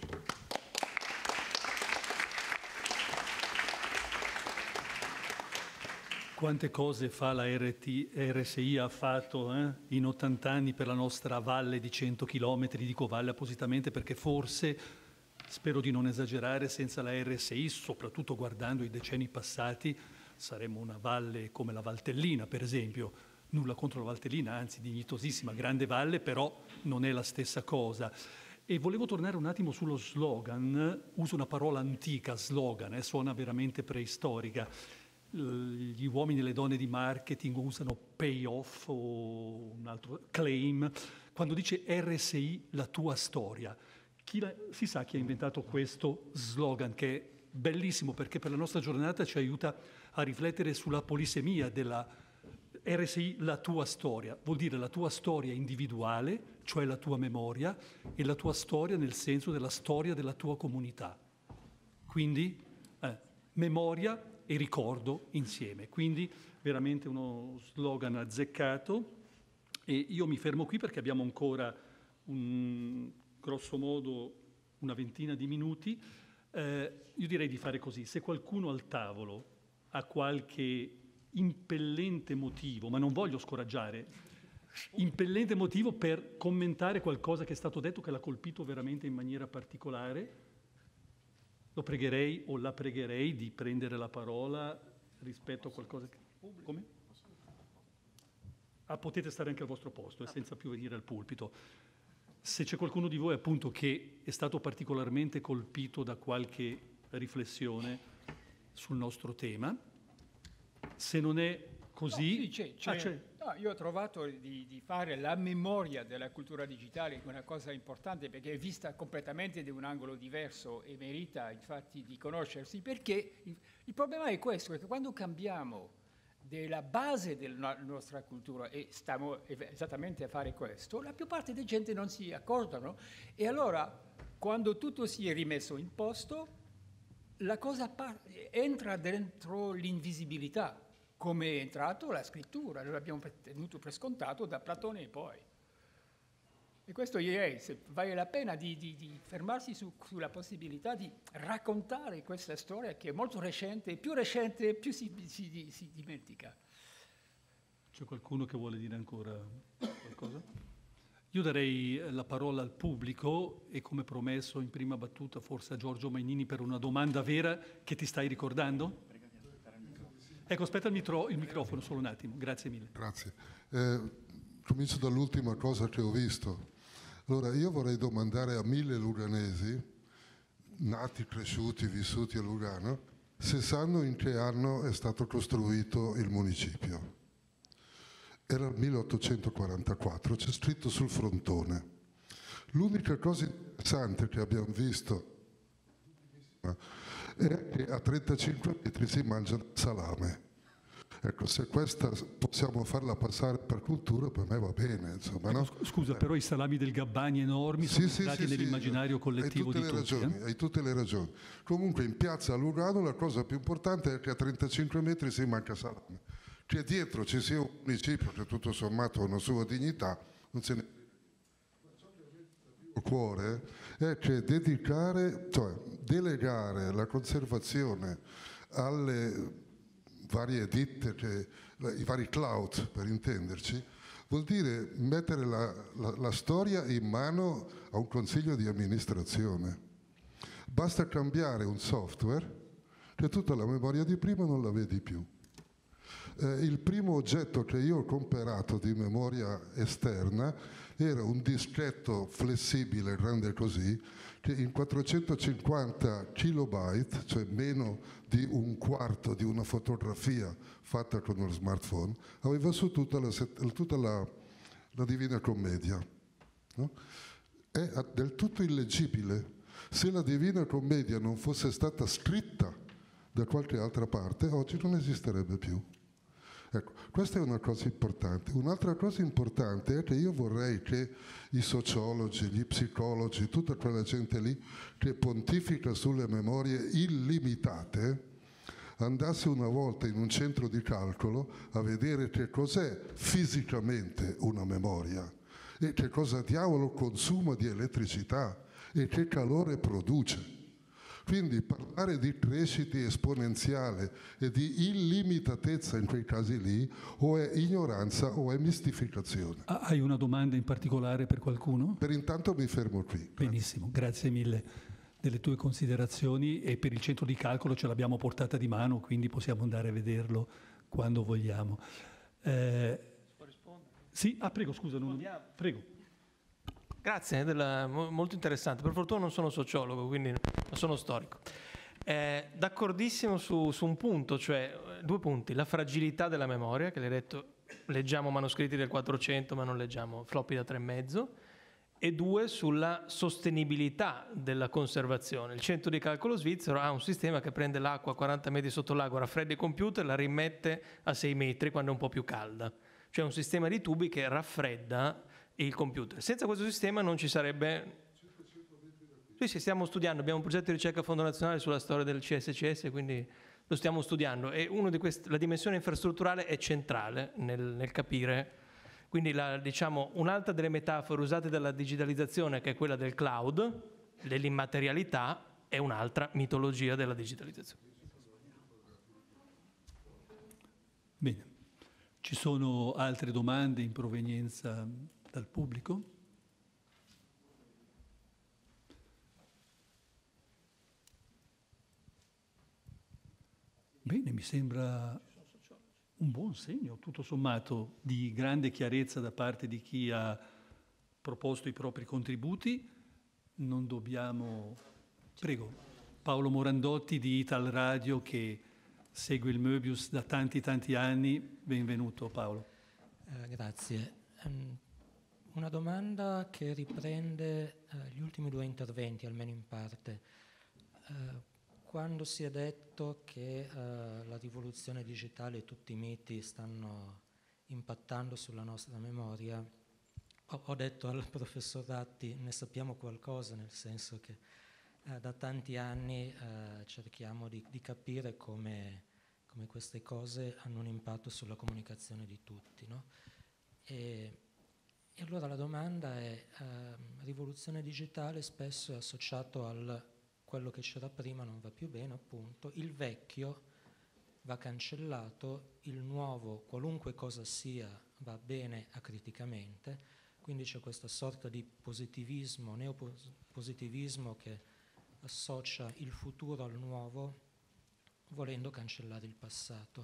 Quante cose fa la RSI, ha fatto in 80 anni per la nostra valle di 100 chilometri, dico valle appositamente perché forse, spero di non esagerare, senza la RSI, soprattutto guardando i decenni passati, saremmo una valle come la Valtellina, per esempio. Nulla contro la Valtellina, anzi dignitosissima, grande valle, però non è la stessa cosa. E volevo tornare un attimo sullo slogan, uso una parola antica, slogan, suona veramente preistorica. Gli uomini e le donne di marketing usano payoff o un altro claim. Quando dice RSI, la tua storia, si sa chi ha inventato questo slogan, che è bellissimo perché per la nostra giornata ci aiuta a riflettere sulla polisemia della RSI, la tua storia. Vuol dire la tua storia individuale, cioè la tua memoria, e la tua storia nel senso della storia della tua comunità. Quindi memoria e ricordo insieme. Quindi veramente uno slogan azzeccato. E io mi fermo qui perché abbiamo ancora grosso modo una ventina di minuti. Io direi di fare così: se qualcuno al tavolo ha qualche impellente motivo, ma non voglio scoraggiare, impellente motivo per commentare qualcosa che è stato detto che l'ha colpito veramente in maniera particolare, lo pregherei o la pregherei di prendere la parola rispetto a qualcosa che... Come? Potete stare anche al vostro posto, senza più venire al pulpito. Se c'è qualcuno di voi appunto che è stato particolarmente colpito da qualche riflessione sul nostro tema, se non è così... No, sì, no, io ho trovato di fare la memoria della cultura digitale una cosa importante, perché è vista completamente da un angolo diverso e merita infatti di conoscersi, perché il problema è questo, che quando cambiamo della base della nostra cultura e stiamo esattamente a fare questo, la più parte della gente non si accordano, e allora quando tutto si è rimesso in posto, la cosa entra dentro l'invisibilità, come è entrato la scrittura, lo abbiamo tenuto per scontato da Platone e poi. E questo direi, se vale la pena di fermarsi sulla possibilità di raccontare questa storia che è molto recente, più si dimentica. C'è qualcuno che vuole dire ancora qualcosa? Io darei la parola al pubblico e, come promesso in prima battuta, forse a Giorgio Mainini per una domanda vera che ti stai ricordando? Ecco, aspetta il microfono solo un attimo, grazie mille. Grazie. Comincio dall'ultima cosa che ho visto. Allora, io vorrei domandare a 1000 luganesi, nati, cresciuti, vissuti a Lugano, se sanno in che anno è stato costruito il municipio. Era il 1844, c'è scritto sul frontone. L'unica cosa interessante che abbiamo visto è che a 35 metri si mangia salame. Ecco, se questa possiamo farla passare per cultura, per me va bene. Insomma, no? Scusa, però i salami del Gabbani enormi sono entrati nell'immaginario collettivo di tutti. Hai tutte le ragioni. Comunque in piazza a Lugano la cosa più importante è che a 35 metri si manca salame. Che dietro ci sia un municipio che tutto sommato ha una sua dignità, non se ne... Il cuore è che delegare la conservazione alle varie ditte, i vari cloud per intenderci, vuol dire mettere la storia in mano a un consiglio di amministrazione. Basta cambiare un software che tutta la memoria di prima non la vedi più. Il primo oggetto che io ho comprato di memoria esterna era un dischetto flessibile, grande così, che in 450 kilobyte, cioè meno di un quarto di una fotografia fatta con uno smartphone, aveva su tutta la Divina Commedia. No? È del tutto illeggibile. Se la Divina Commedia non fosse stata scritta da qualche altra parte, oggi non esisterebbe più. Ecco, questa è una cosa importante. Un'altra cosa importante è che io vorrei che i sociologi, gli psicologi, tutta quella gente lì che pontifica sulle memorie illimitate, andasse una volta in un centro di calcolo a vedere che cos'è fisicamente una memoria e che cosa diavolo consuma di elettricità e che calore produce. Quindi parlare di crescita esponenziale e di illimitatezza in quei casi lì o è ignoranza o è mistificazione. Hai una domanda in particolare per qualcuno? Per intanto mi fermo qui. Benissimo, grazie mille. delle tue considerazioni, e per il centro di calcolo ce l'abbiamo portata di mano, quindi possiamo andare a vederlo quando vogliamo. Sì, prego, scusa, prego. Grazie, molto interessante. Per fortuna non sono sociologo, quindi sono storico. D'accordissimo su un punto, cioè 2 punti: la fragilità della memoria, che l'hai detto, leggiamo manoscritti del 400 ma non leggiamo floppy da 3,5, e 2 sulla sostenibilità della conservazione. Il centro di calcolo svizzero ha un sistema che prende l'acqua a 40 metri sotto l'ago, raffredda i computer e la rimette a 6 metri quando è un po' più calda. Cioè un sistema di tubi che raffredda il computer. Senza questo sistema non ci sarebbe... Sì, stiamo studiando, abbiamo un progetto di ricerca a Fondo Nazionale sulla storia del CSCS, quindi lo stiamo studiando, e la dimensione infrastrutturale è centrale nel capire. Quindi diciamo, un'altra delle metafore usate dalla digitalizzazione, che è quella del cloud, dell'immaterialità, è un'altra mitologia della digitalizzazione. Bene, ci sono altre domande in provenienza dal pubblico? Bene, mi sembra un buon segno, tutto sommato, di grande chiarezza da parte di chi ha proposto i propri contributi. Non dobbiamo... Prego, Paolo Morandotti di Ital Radio, che segue il Möbius da tanti anni. Benvenuto Paolo. Grazie. Una domanda che riprende gli ultimi 2 interventi, almeno in parte. Quando si è detto che la rivoluzione digitale e tutti i miti stanno impattando sulla nostra memoria, ho detto al professor Ratti, ne sappiamo qualcosa, nel senso che da tanti anni cerchiamo di capire come queste cose hanno un impatto sulla comunicazione di tutti, no? E allora la domanda è, rivoluzione digitale spesso è associato al quello che c'era prima non va più bene, appunto, il vecchio va cancellato, il nuovo, qualunque cosa sia, va bene acriticamente, quindi c'è questa sorta di positivismo, neopositivismo che associa il futuro al nuovo, volendo cancellare il passato.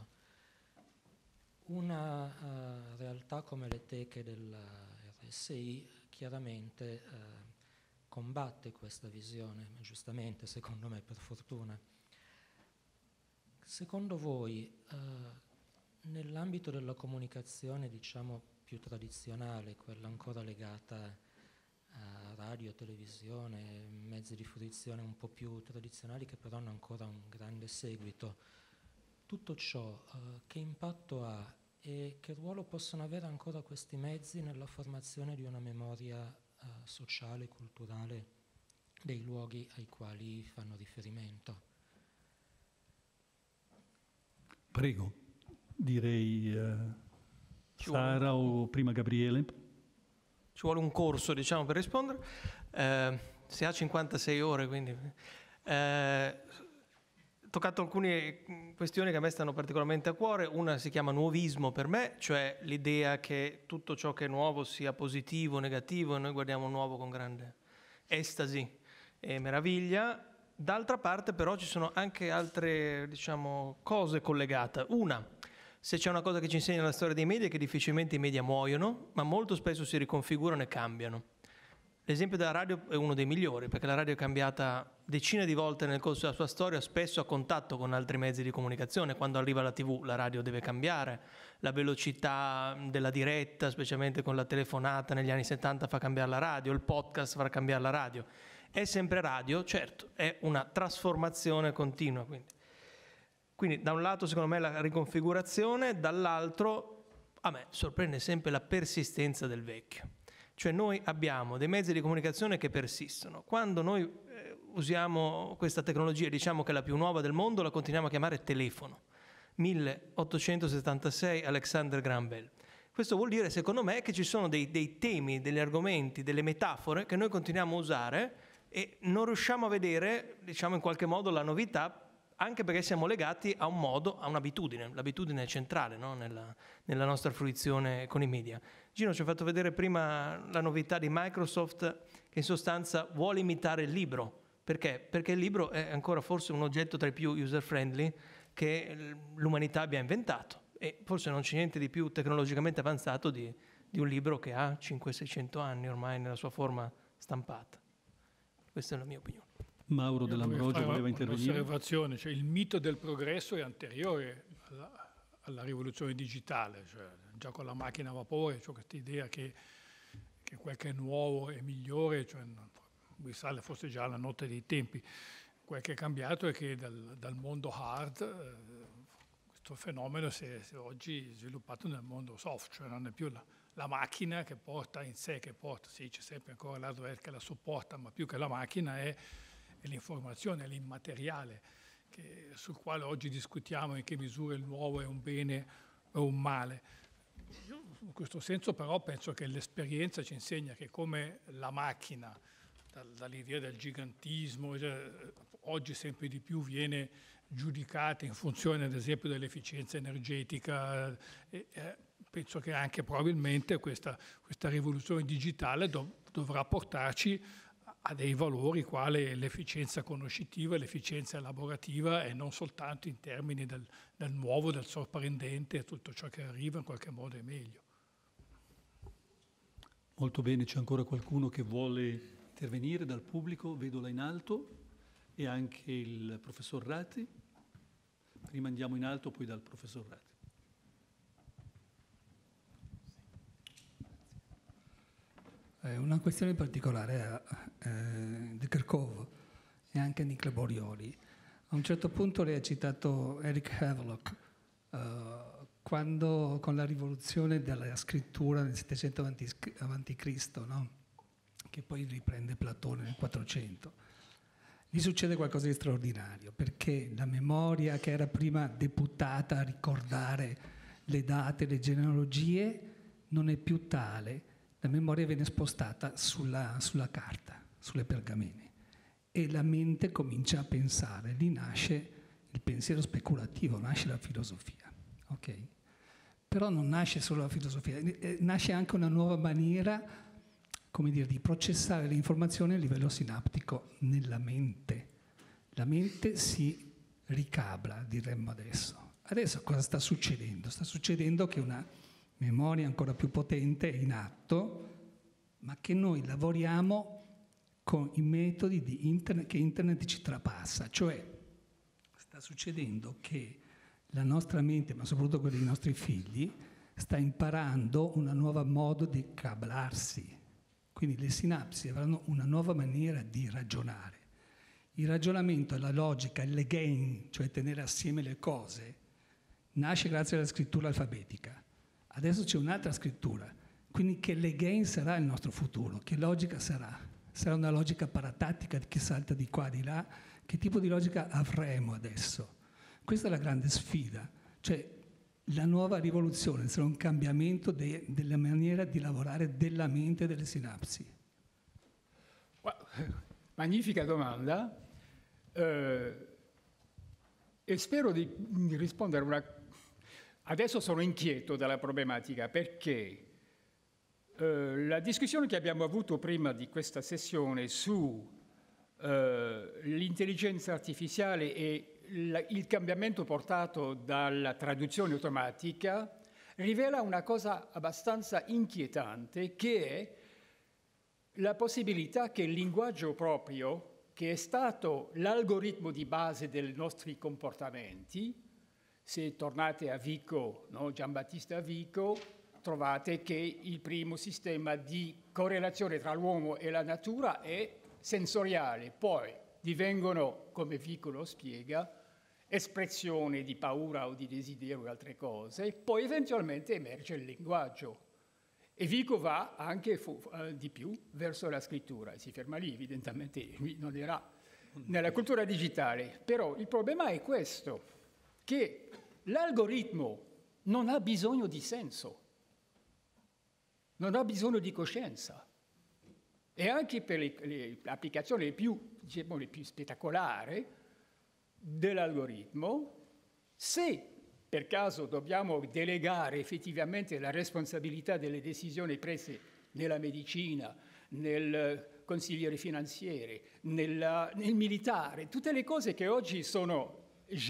Una realtà come le teche della RSI chiaramente combatte questa visione, giustamente, secondo me, per fortuna. Secondo voi, nell'ambito della comunicazione, diciamo, più tradizionale, quella ancora legata a radio, televisione, mezzi di fruizione un po' più tradizionali che però hanno ancora un grande seguito, tutto ciò che impatto ha e che ruolo possono avere ancora questi mezzi nella formazione di una memoria sociale, culturale dei luoghi ai quali fanno riferimento? Prego, direi Sara o prima Gabriele. Ci vuole un corso, diciamo, per rispondere. Si ha 56 ore, quindi... toccato alcune questioni che a me stanno particolarmente a cuore. Una si chiama nuovismo per me, cioè l'idea che tutto ciò che è nuovo sia positivo o negativo, e noi guardiamo nuovo con grande estasi e meraviglia. D'altra parte però ci sono anche altre, diciamo, cose collegate. Una, se c'è una cosa che ci insegna la storia dei media è che difficilmente i media muoiono, ma molto spesso si riconfigurano e cambiano. L'esempio della radio è uno dei migliori, perché la radio è cambiata decine di volte nel corso della sua storia, spesso a contatto con altri mezzi di comunicazione. Quando arriva la TV, la radio deve cambiare, la velocità della diretta, specialmente con la telefonata negli anni 70, fa cambiare la radio, il podcast fa cambiare la radio. È sempre radio, certo, è una trasformazione continua. Quindi da un lato secondo me la riconfigurazione, dall'altro a me sorprende sempre la persistenza del vecchio. Cioè noi abbiamo dei mezzi di comunicazione che persistono. Quando noi usiamo questa tecnologia e diciamo che è la più nuova del mondo, la continuiamo a chiamare telefono. 1876, Alexander Graham Bell. Questo vuol dire, secondo me, che ci sono dei temi, degli argomenti, delle metafore che noi continuiamo a usare e non riusciamo a vedere, diciamo, in qualche modo la novità, anche perché siamo legati a un modo, a un'abitudine. L'abitudine è centrale, no? nella nostra fruizione con i media. Gino ci ha fatto vedere prima la novità di Microsoft, che in sostanza vuole imitare il libro, Perché? Perché il libro è ancora forse un oggetto tra i più user-friendly che l'umanità abbia inventato, e forse non c'è niente di più tecnologicamente avanzato di un libro che ha 500-600 anni ormai nella sua forma stampata. Questa è la mia opinione. Mauro Dell'Ambrogio voleva intervenire. Un'osservazione, cioè il mito del progresso è anteriore alla rivoluzione digitale, cioè già con la macchina a vapore c'è questa idea che quel che è nuovo è migliore, cioè risale forse già alla notte dei tempi. Quel che è cambiato è che dal mondo hard questo fenomeno si è oggi sviluppato nel mondo soft, cioè non è più la macchina che porta in sé, sì, c'è sempre ancora l'hardware che la supporta, ma più che la macchina è l'informazione, è l'immateriale, sul quale oggi discutiamo in che misura il nuovo è un bene o un male. In questo senso però penso che l'esperienza ci insegna che come la macchina, dall'idea del gigantismo, oggi sempre di più viene giudicata in funzione ad esempio dell'efficienza energetica, penso che anche probabilmente questa rivoluzione digitale dovrà portarci a dei valori quali l'efficienza conoscitiva e l'efficienza elaborativa, e non soltanto in termini del nuovo, del sorprendente, e tutto ciò che arriva in qualche modo è meglio. Molto bene, c'è ancora qualcuno che vuole intervenire dal pubblico? Vedo là in alto, e anche il professor Ratti. Prima andiamo in alto, poi dal professor Ratti. Una questione particolare a De Kerchove e anche a Nicola Borioli. A un certo punto lei ha citato Eric Havelock, quando con la rivoluzione della scrittura nel 700 a.C., no? Che poi riprende Platone nel 400. Lì succede qualcosa di straordinario, perché la memoria che era prima deputata a ricordare le date, le genealogie, non è più tale. La memoria viene spostata sulla carta, sulle pergamene, e la mente comincia a pensare. Lì nasce il pensiero speculativo, nasce la filosofia. Okay? Però non nasce solo la filosofia, nasce anche una nuova maniera, come dire, di processare le informazioni a livello sinaptico nella mente. La mente si ricabla, diremmo adesso. Adesso cosa sta succedendo? Sta succedendo che una memoria ancora più potente è in atto, ma che noi lavoriamo con i metodi di internet, che internet ci trapassa. Cioè, sta succedendo che la nostra mente, ma soprattutto quella dei nostri figli, sta imparando un nuovo modo di cablarsi. Quindi le sinapsi avranno una nuova maniera di ragionare. Il ragionamento e la logica, il Legain, cioè tenere assieme le cose, nasce grazie alla scrittura alfabetica. Adesso c'è un'altra scrittura, quindi che Legain sarà il nostro futuro, che logica sarà? Sarà una logica paratattica che salta di qua di là? Che tipo di logica avremo adesso? Questa è la grande sfida, cioè la nuova rivoluzione sarà un cambiamento della maniera di lavorare della mente e delle sinapsi. Magnifica domanda, e spero di rispondere Adesso sono inquieto dalla problematica perché la discussione che abbiamo avuto prima di questa sessione su l'intelligenza artificiale e il cambiamento portato dalla traduzione automatica rivela una cosa abbastanza inquietante, che è la possibilità che il linguaggio proprio, che è stato l'algoritmo di base dei nostri comportamenti, se tornate a Vico, no? Giambattista Vico, trovate che il primo sistema di correlazione tra l'uomo e la natura è sensoriale, poi divengono, come Vico lo spiega, espressione di paura o di desiderio e altre cose, poi eventualmente emerge il linguaggio. E Vico va anche di più verso la scrittura, si ferma lì, evidentemente non era nella cultura digitale. Però il problema è questo, che l'algoritmo non ha bisogno di senso, non ha bisogno di coscienza. E anche per le applicazioni le più spettacolari dell'algoritmo, se per caso dobbiamo delegare effettivamente la responsabilità delle decisioni prese nella medicina, nel consigliere finanziere, nel militare, tutte le cose che oggi sono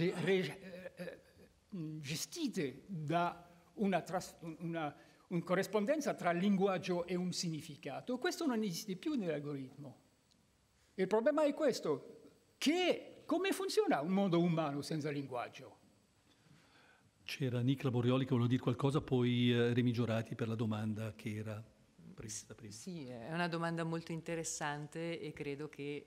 gestite da una corrispondenza tra linguaggio e un significato. Questo non esiste più nell'algoritmo. Il problema è questo, come funziona un mondo umano senza linguaggio? C'era Nicla Borioli che voleva dire qualcosa, poi Remi Giorati per la domanda che era prevista prima. Sì, è una domanda molto interessante e credo che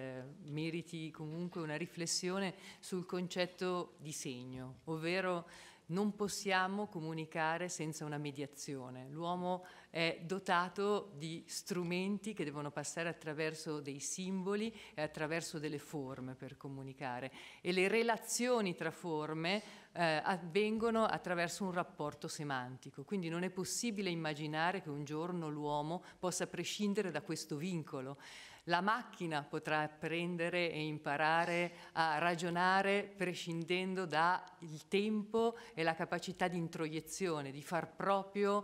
meriti comunque una riflessione sul concetto di segno, ovvero non possiamo comunicare senza una mediazione. L'uomo è dotato di strumenti che devono passare attraverso dei simboli e attraverso delle forme per comunicare, e le relazioni tra forme avvengono attraverso un rapporto semantico. Quindi non è possibile immaginare che un giorno l'uomo possa prescindere da questo vincolo. La macchina potrà apprendere e imparare a ragionare prescindendo dal tempo e la capacità di introiezione, di far proprio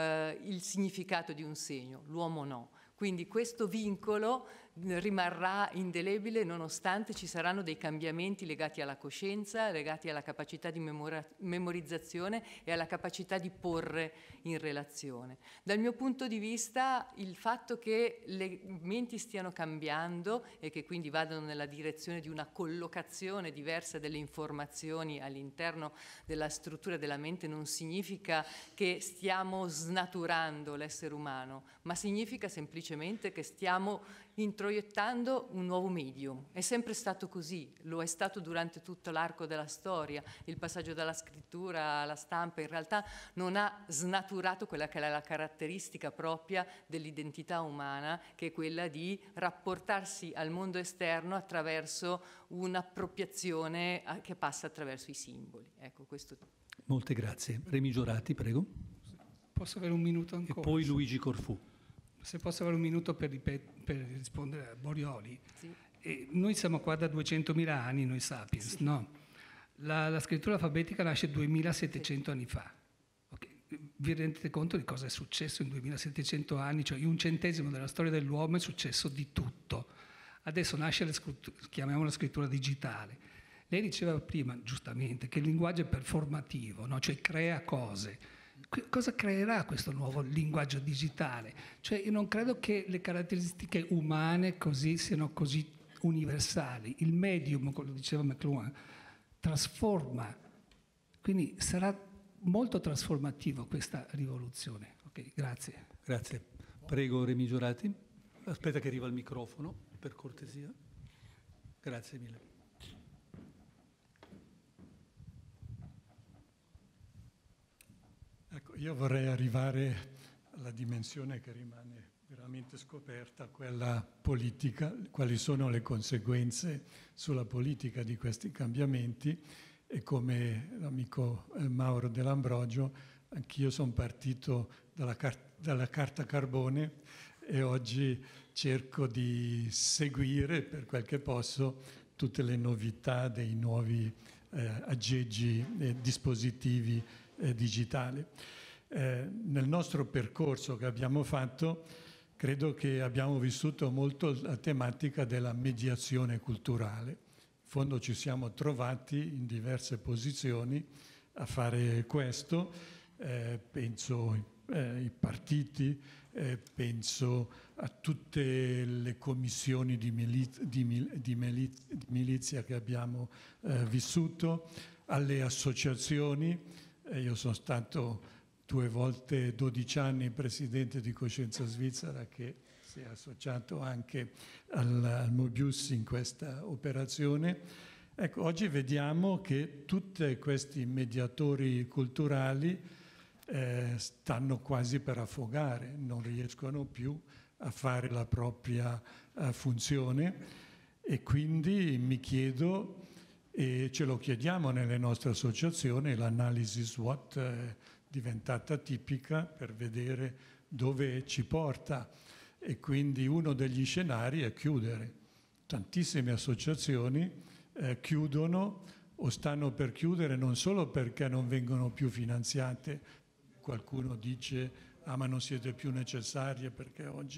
il significato di un segno. L'uomo no. Quindi questo vincolo rimarrà indelebile nonostante ci saranno dei cambiamenti legati alla coscienza, legati alla capacità di memorizzazione e alla capacità di porre in relazione. Dal mio punto di vista, il fatto che le menti stiano cambiando e che quindi vadano nella direzione di una collocazione diversa delle informazioni all'interno della struttura della mente non significa che stiamo snaturando l'essere umano, ma significa semplicemente che stiamo introiettando un nuovo medium. È sempre stato così, lo è stato durante tutto l'arco della storia. Il passaggio dalla scrittura alla stampa in realtà non ha snaturato quella che è la caratteristica propria dell'identità umana, che è quella di rapportarsi al mondo esterno attraverso un'appropriazione che passa attraverso i simboli. Ecco, questo. Molte grazie. Remi Giorati, prego. Posso avere un minuto ancora? E poi Luigi Corfu. Se posso avere un minuto per rispondere a Borioli. Sì. Noi siamo qua da 200.000 anni, noi sapiens, sì. No? La scrittura alfabetica nasce 2700 anni fa. Okay. Vi rendete conto di cosa è successo in 2700 anni? Cioè in un centesimo della storia dell'uomo è successo di tutto. Adesso nasce chiamiamola scrittura digitale. Lei diceva prima, giustamente, che il linguaggio è performativo, no? Cioè crea cose. Cosa creerà questo nuovo linguaggio digitale? Cioè io non credo che le caratteristiche umane così siano così universali. Il medium, come diceva McLuhan, trasforma. Quindi sarà molto trasformativo questa rivoluzione. Ok, grazie. Grazie. Prego Remi Giorati. Aspetta che arriva il microfono, per cortesia. Grazie mille. Ecco, io vorrei arrivare alla dimensione che rimane veramente scoperta, quella politica, quali sono le conseguenze sulla politica di questi cambiamenti, e come l'amico Mauro Dell'Ambrogio, anch'io sono partito dalla carta carbone e oggi cerco di seguire per quel che posso tutte le novità dei nuovi aggeggi e dispositivi digitali. Nel nostro percorso che abbiamo fatto, credo che abbiamo vissuto molto la tematica della mediazione culturale. In fondo ci siamo trovati in diverse posizioni a fare questo, penso ai partiti, penso a tutte le commissioni di milizia che abbiamo vissuto, alle associazioni. Io sono stato 2 volte 12 anni presidente di Coscienza Svizzera, che si è associato anche al Mobius in questa operazione. Ecco, oggi vediamo che tutti questi mediatori culturali stanno quasi per affogare, non riescono più a fare la propria funzione, e quindi mi chiedo, e ce lo chiediamo nelle nostre associazioni, l'analisi SWOT è diventata tipica per vedere dove ci porta, e quindi uno degli scenari è chiudere. Tantissime associazioni chiudono o stanno per chiudere, non solo perché non vengono più finanziate, qualcuno dice ma non siete più necessarie perché oggi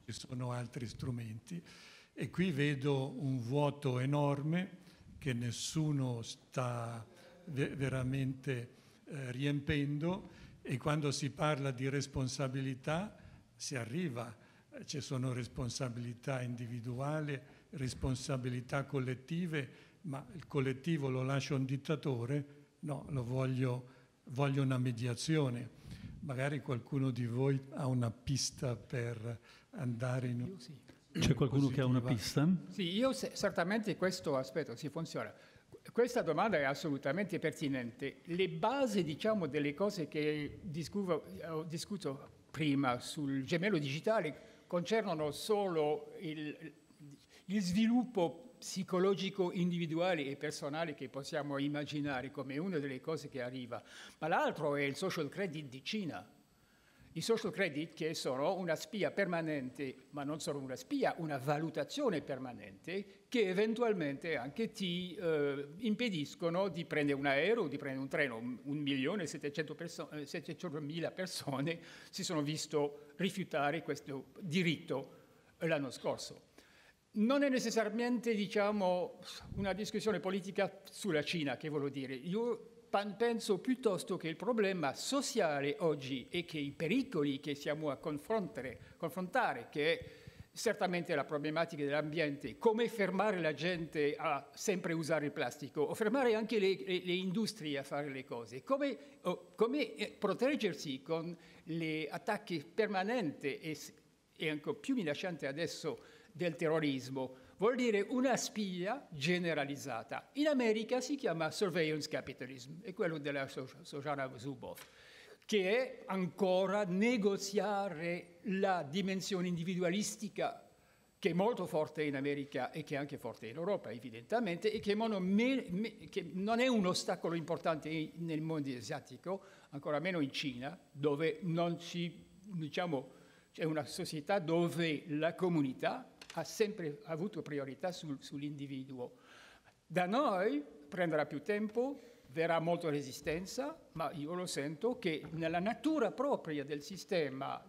ci sono altri strumenti. E qui vedo un vuoto enorme che nessuno sta veramente riempendo, e quando si parla di responsabilità si arriva, ci sono responsabilità individuali, responsabilità collettive, ma il collettivo lo lascia un dittatore? No, lo voglio una mediazione. Magari qualcuno di voi ha una pista per andare in... C'è qualcuno che ha una pista? Sì, io certamente questo aspetto si funziona. Questa domanda è assolutamente pertinente. Le basi, diciamo, delle cose che ho discusso prima sul gemello digitale concernono solo il sviluppo psicologico individuale e personale che possiamo immaginare come una delle cose che arriva, ma l'altro è il social credit di Cina. I social credit che sono una spia permanente, ma non solo una spia, una valutazione permanente che eventualmente anche ti impediscono di prendere un aereo, di prendere un treno. 1.700.000 persone si sono visto rifiutare questo diritto l'anno scorso. Non è necessariamente, diciamo, una discussione politica sulla Cina, che voglio dire. Io penso piuttosto che il problema sociale oggi e che i pericoli che siamo a confrontare, che è certamente la problematica dell'ambiente, come fermare la gente a sempre usare il plastico, o fermare anche le industrie a fare le cose, come proteggersi con gli attacchi permanenti e ancora più minaccianti adesso del terrorismo, vuol dire una spia generalizzata. In America si chiama surveillance capitalism, è quello della Shoshana Zuboff, che è ancora negoziare la dimensione individualistica che è molto forte in America e che è anche forte in Europa, evidentemente, e che non è un ostacolo importante nel mondo asiatico, ancora meno in Cina, dove non c'è una società dove la comunità ha sempre avuto priorità sull'individuo. Da noi prenderà più tempo, verrà molta resistenza, ma io lo sento che nella natura propria del sistema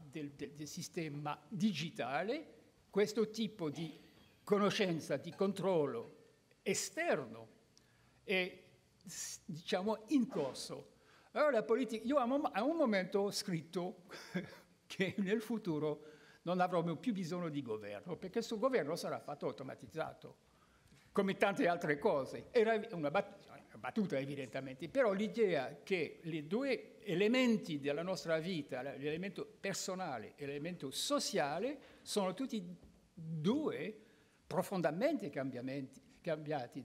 digitale questo tipo di conoscenza, di controllo esterno è, diciamo, in corso. Allora la politica, io a un momento ho scritto che nel futuro non avremo più bisogno di governo, perché questo governo sarà fatto automatizzato, come tante altre cose. Era una battuta, evidentemente, però l'idea che i due elementi della nostra vita, l'elemento personale e l'elemento sociale, sono tutti due profondamente cambiati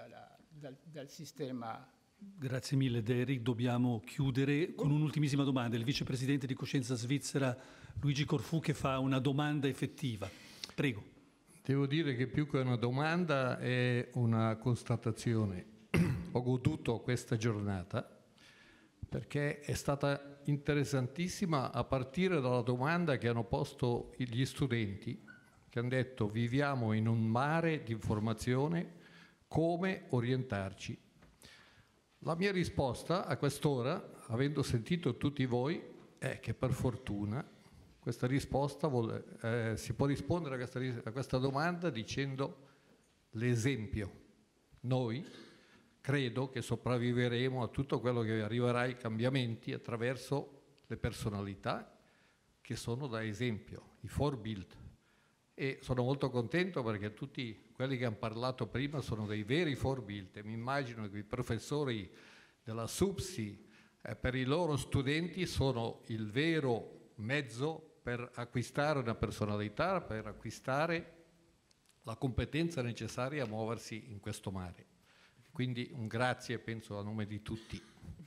dal sistema. Grazie mille Derek, dobbiamo chiudere con un'ultimissima domanda. Il vicepresidente di Coscienza Svizzera Luigi Corfu che fa una domanda effettiva. Prego. Devo dire che più che una domanda è una constatazione. Ho goduto questa giornata perché è stata interessantissima a partire dalla domanda che hanno posto gli studenti, che hanno detto: viviamo in un mare di informazione, come orientarci? La mia risposta a quest'ora, avendo sentito tutti voi, è che per fortuna questa risposta si può rispondere a questa domanda dicendo l'esempio. Noi credo che sopravviveremo a tutto quello che arriverà ai cambiamenti attraverso le personalità che sono da esempio, i Vorbild. E sono molto contento perché tutti quelli che hanno parlato prima sono dei veri Vorbild e mi immagino che i professori della SUPSI per i loro studenti sono il vero mezzo per acquistare una personalità, per acquistare la competenza necessaria a muoversi in questo mare. Quindi un grazie, penso, a nome di tutti.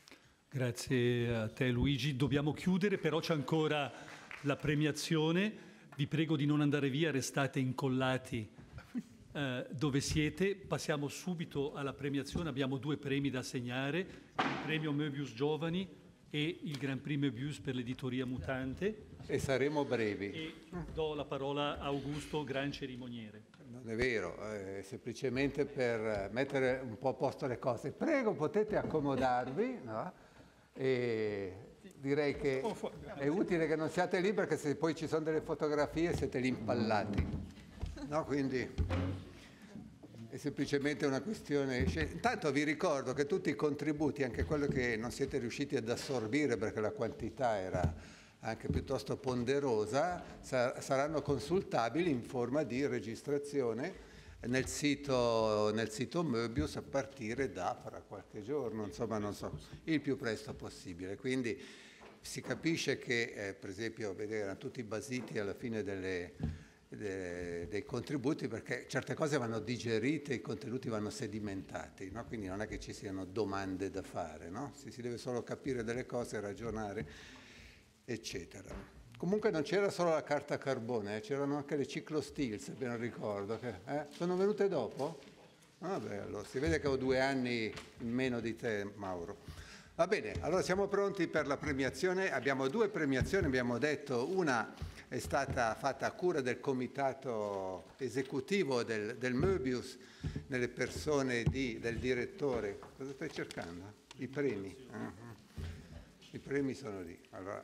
Grazie a te Luigi. Dobbiamo chiudere, però c'è ancora la premiazione. Vi prego di non andare via, restate incollati dove siete. Passiamo subito alla premiazione. Abbiamo 2 premi da assegnare, il premio Möbius Giovani e il Grand Prix Möbius per l'editoria Mutante. E saremo brevi. E do la parola a Augusto, gran cerimoniere. Non è vero, semplicemente per mettere un po' a posto le cose. Prego, potete accomodarvi, no? E direi che è utile che non siate lì, perché se poi ci sono delle fotografie siete lì impallati. No, quindi è semplicemente una questione. Intanto vi ricordo che tutti i contributi, anche quello che non siete riusciti ad assorbire perché la quantità era anche piuttosto ponderosa, saranno consultabili in forma di registrazione nel sito Möbius a partire da fra qualche giorno, insomma, non so, il più presto possibile. Quindi si capisce che, per esempio, erano tutti basiti alla fine dei contributi, perché certe cose vanno digerite, i contenuti vanno sedimentati, no? Quindi non è che ci siano domande da fare, no? Si deve solo capire delle cose, ragionare, eccetera. Comunque non c'era solo la carta carbone, c'erano anche le ciclosteel, se ben ricordo. Sono venute dopo? Vabbè, allora si vede che ho 2 anni in meno di te, Mauro. Va bene, allora siamo pronti per la premiazione. Abbiamo 2 premiazioni, abbiamo detto, una è stata fatta a cura del comitato esecutivo del Möbius, nelle persone del direttore. Cosa stai cercando? I premi. I premi sono lì. Allora,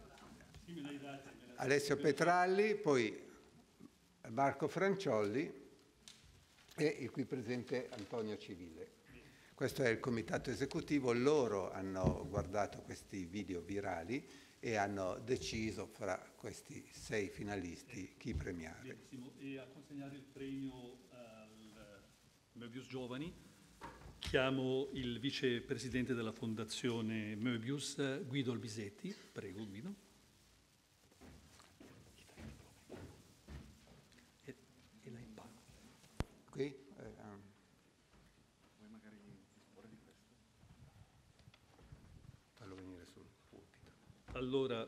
Alessio Petralli, poi Marco Franciolli e il qui presente Antonio Civile. Questo è il comitato esecutivo, loro hanno guardato questi video virali e hanno deciso fra questi 6 finalisti chi premiare. Benissimo. E a consegnare il premio al Möbius Giovani chiamo il vicepresidente della Fondazione Möbius, Guido Albisetti. Prego, Guido. Qui? Vuoi magari disporre di questo? Fallo venire sul pulpito. Allora,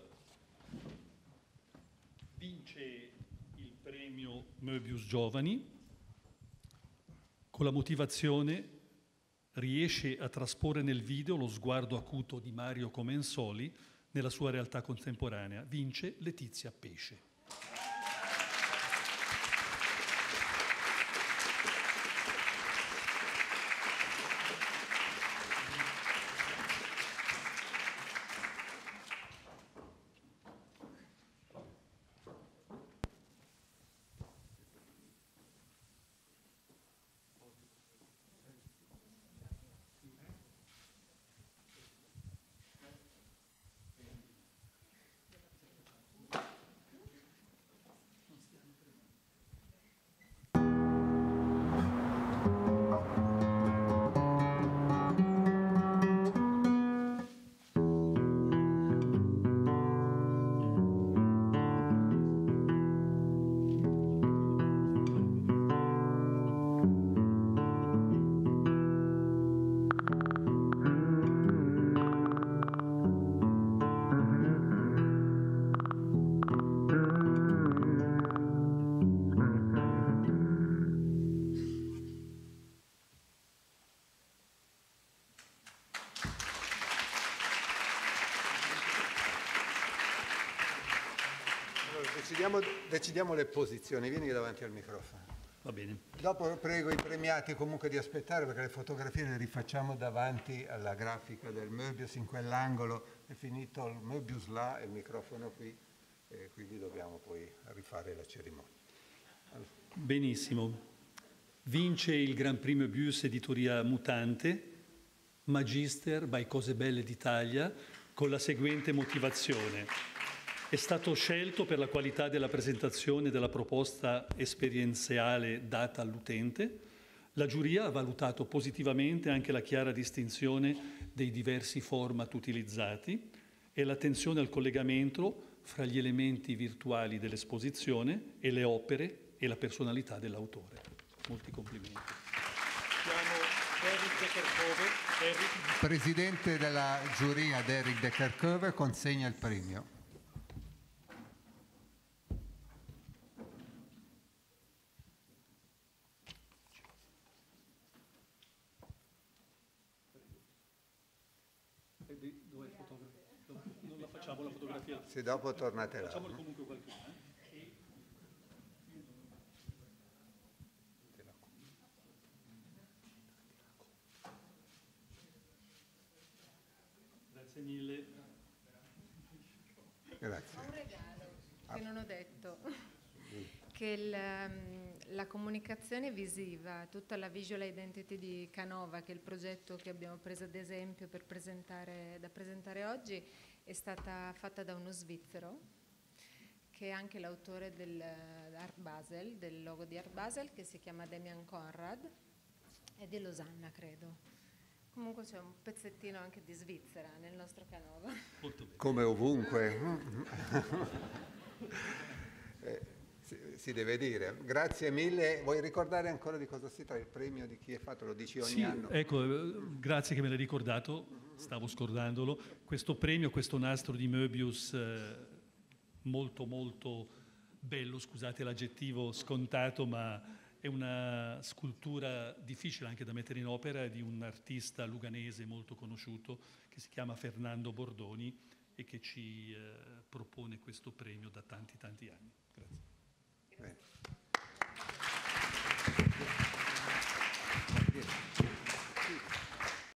vince il premio Möbius Giovani con la motivazione: riesce a trasporre nel video lo sguardo acuto di Mario Comensoli nella sua realtà contemporanea. Vince Letizia Pesce. Decidiamo le posizioni, vieni davanti al microfono. Va bene. Dopo prego i premiati comunque di aspettare, perché le fotografie le rifacciamo davanti alla grafica del Möbius, in quell'angolo. È finito il Möbius là e il microfono qui, e quindi dobbiamo poi rifare la cerimonia. Allora. Benissimo. Vince il Gran Premio Möbius editoria Mutante, Magister by Cose Belle d'Italia, con la seguente motivazione. È stato scelto per la qualità della presentazione della proposta esperienziale data all'utente. La giuria ha valutato positivamente anche la chiara distinzione dei diversi format utilizzati e l'attenzione al collegamento fra gli elementi virtuali dell'esposizione e le opere e la personalità dell'autore. Molti complimenti. Il presidente della giuria, Derek de Kerkhove, consegna il premio. Dove è il fotografo? Non la facciamo la fotografia? Se dopo tornate là. Facciamolo comunque qualcuno. Grazie mille. Grazie. Ho un regalo che non ho detto, che la comunicazione visiva, tutta la visual identity di Canova, che è il progetto che abbiamo preso ad esempio da presentare oggi, è stata fatta da uno svizzero, che è anche l'autore Art Basel, del logo di Art Basel, che si chiama Damian Conrad, è di Losanna, credo. Comunque c'è un pezzettino anche di Svizzera nel nostro Canova. Come ovunque. Si deve dire. Grazie mille. Vuoi ricordare ancora di cosa si tratta? Il premio di chi è fatto? Lo dici ogni anno? Ecco, grazie che me l'hai ricordato, stavo scordandolo. Questo premio, questo nastro di Möbius, molto molto bello, scusate l'aggettivo scontato, ma è una scultura difficile anche da mettere in opera di un artista luganese molto conosciuto che si chiama Fernando Bordoni e che ci propone questo premio da tanti anni.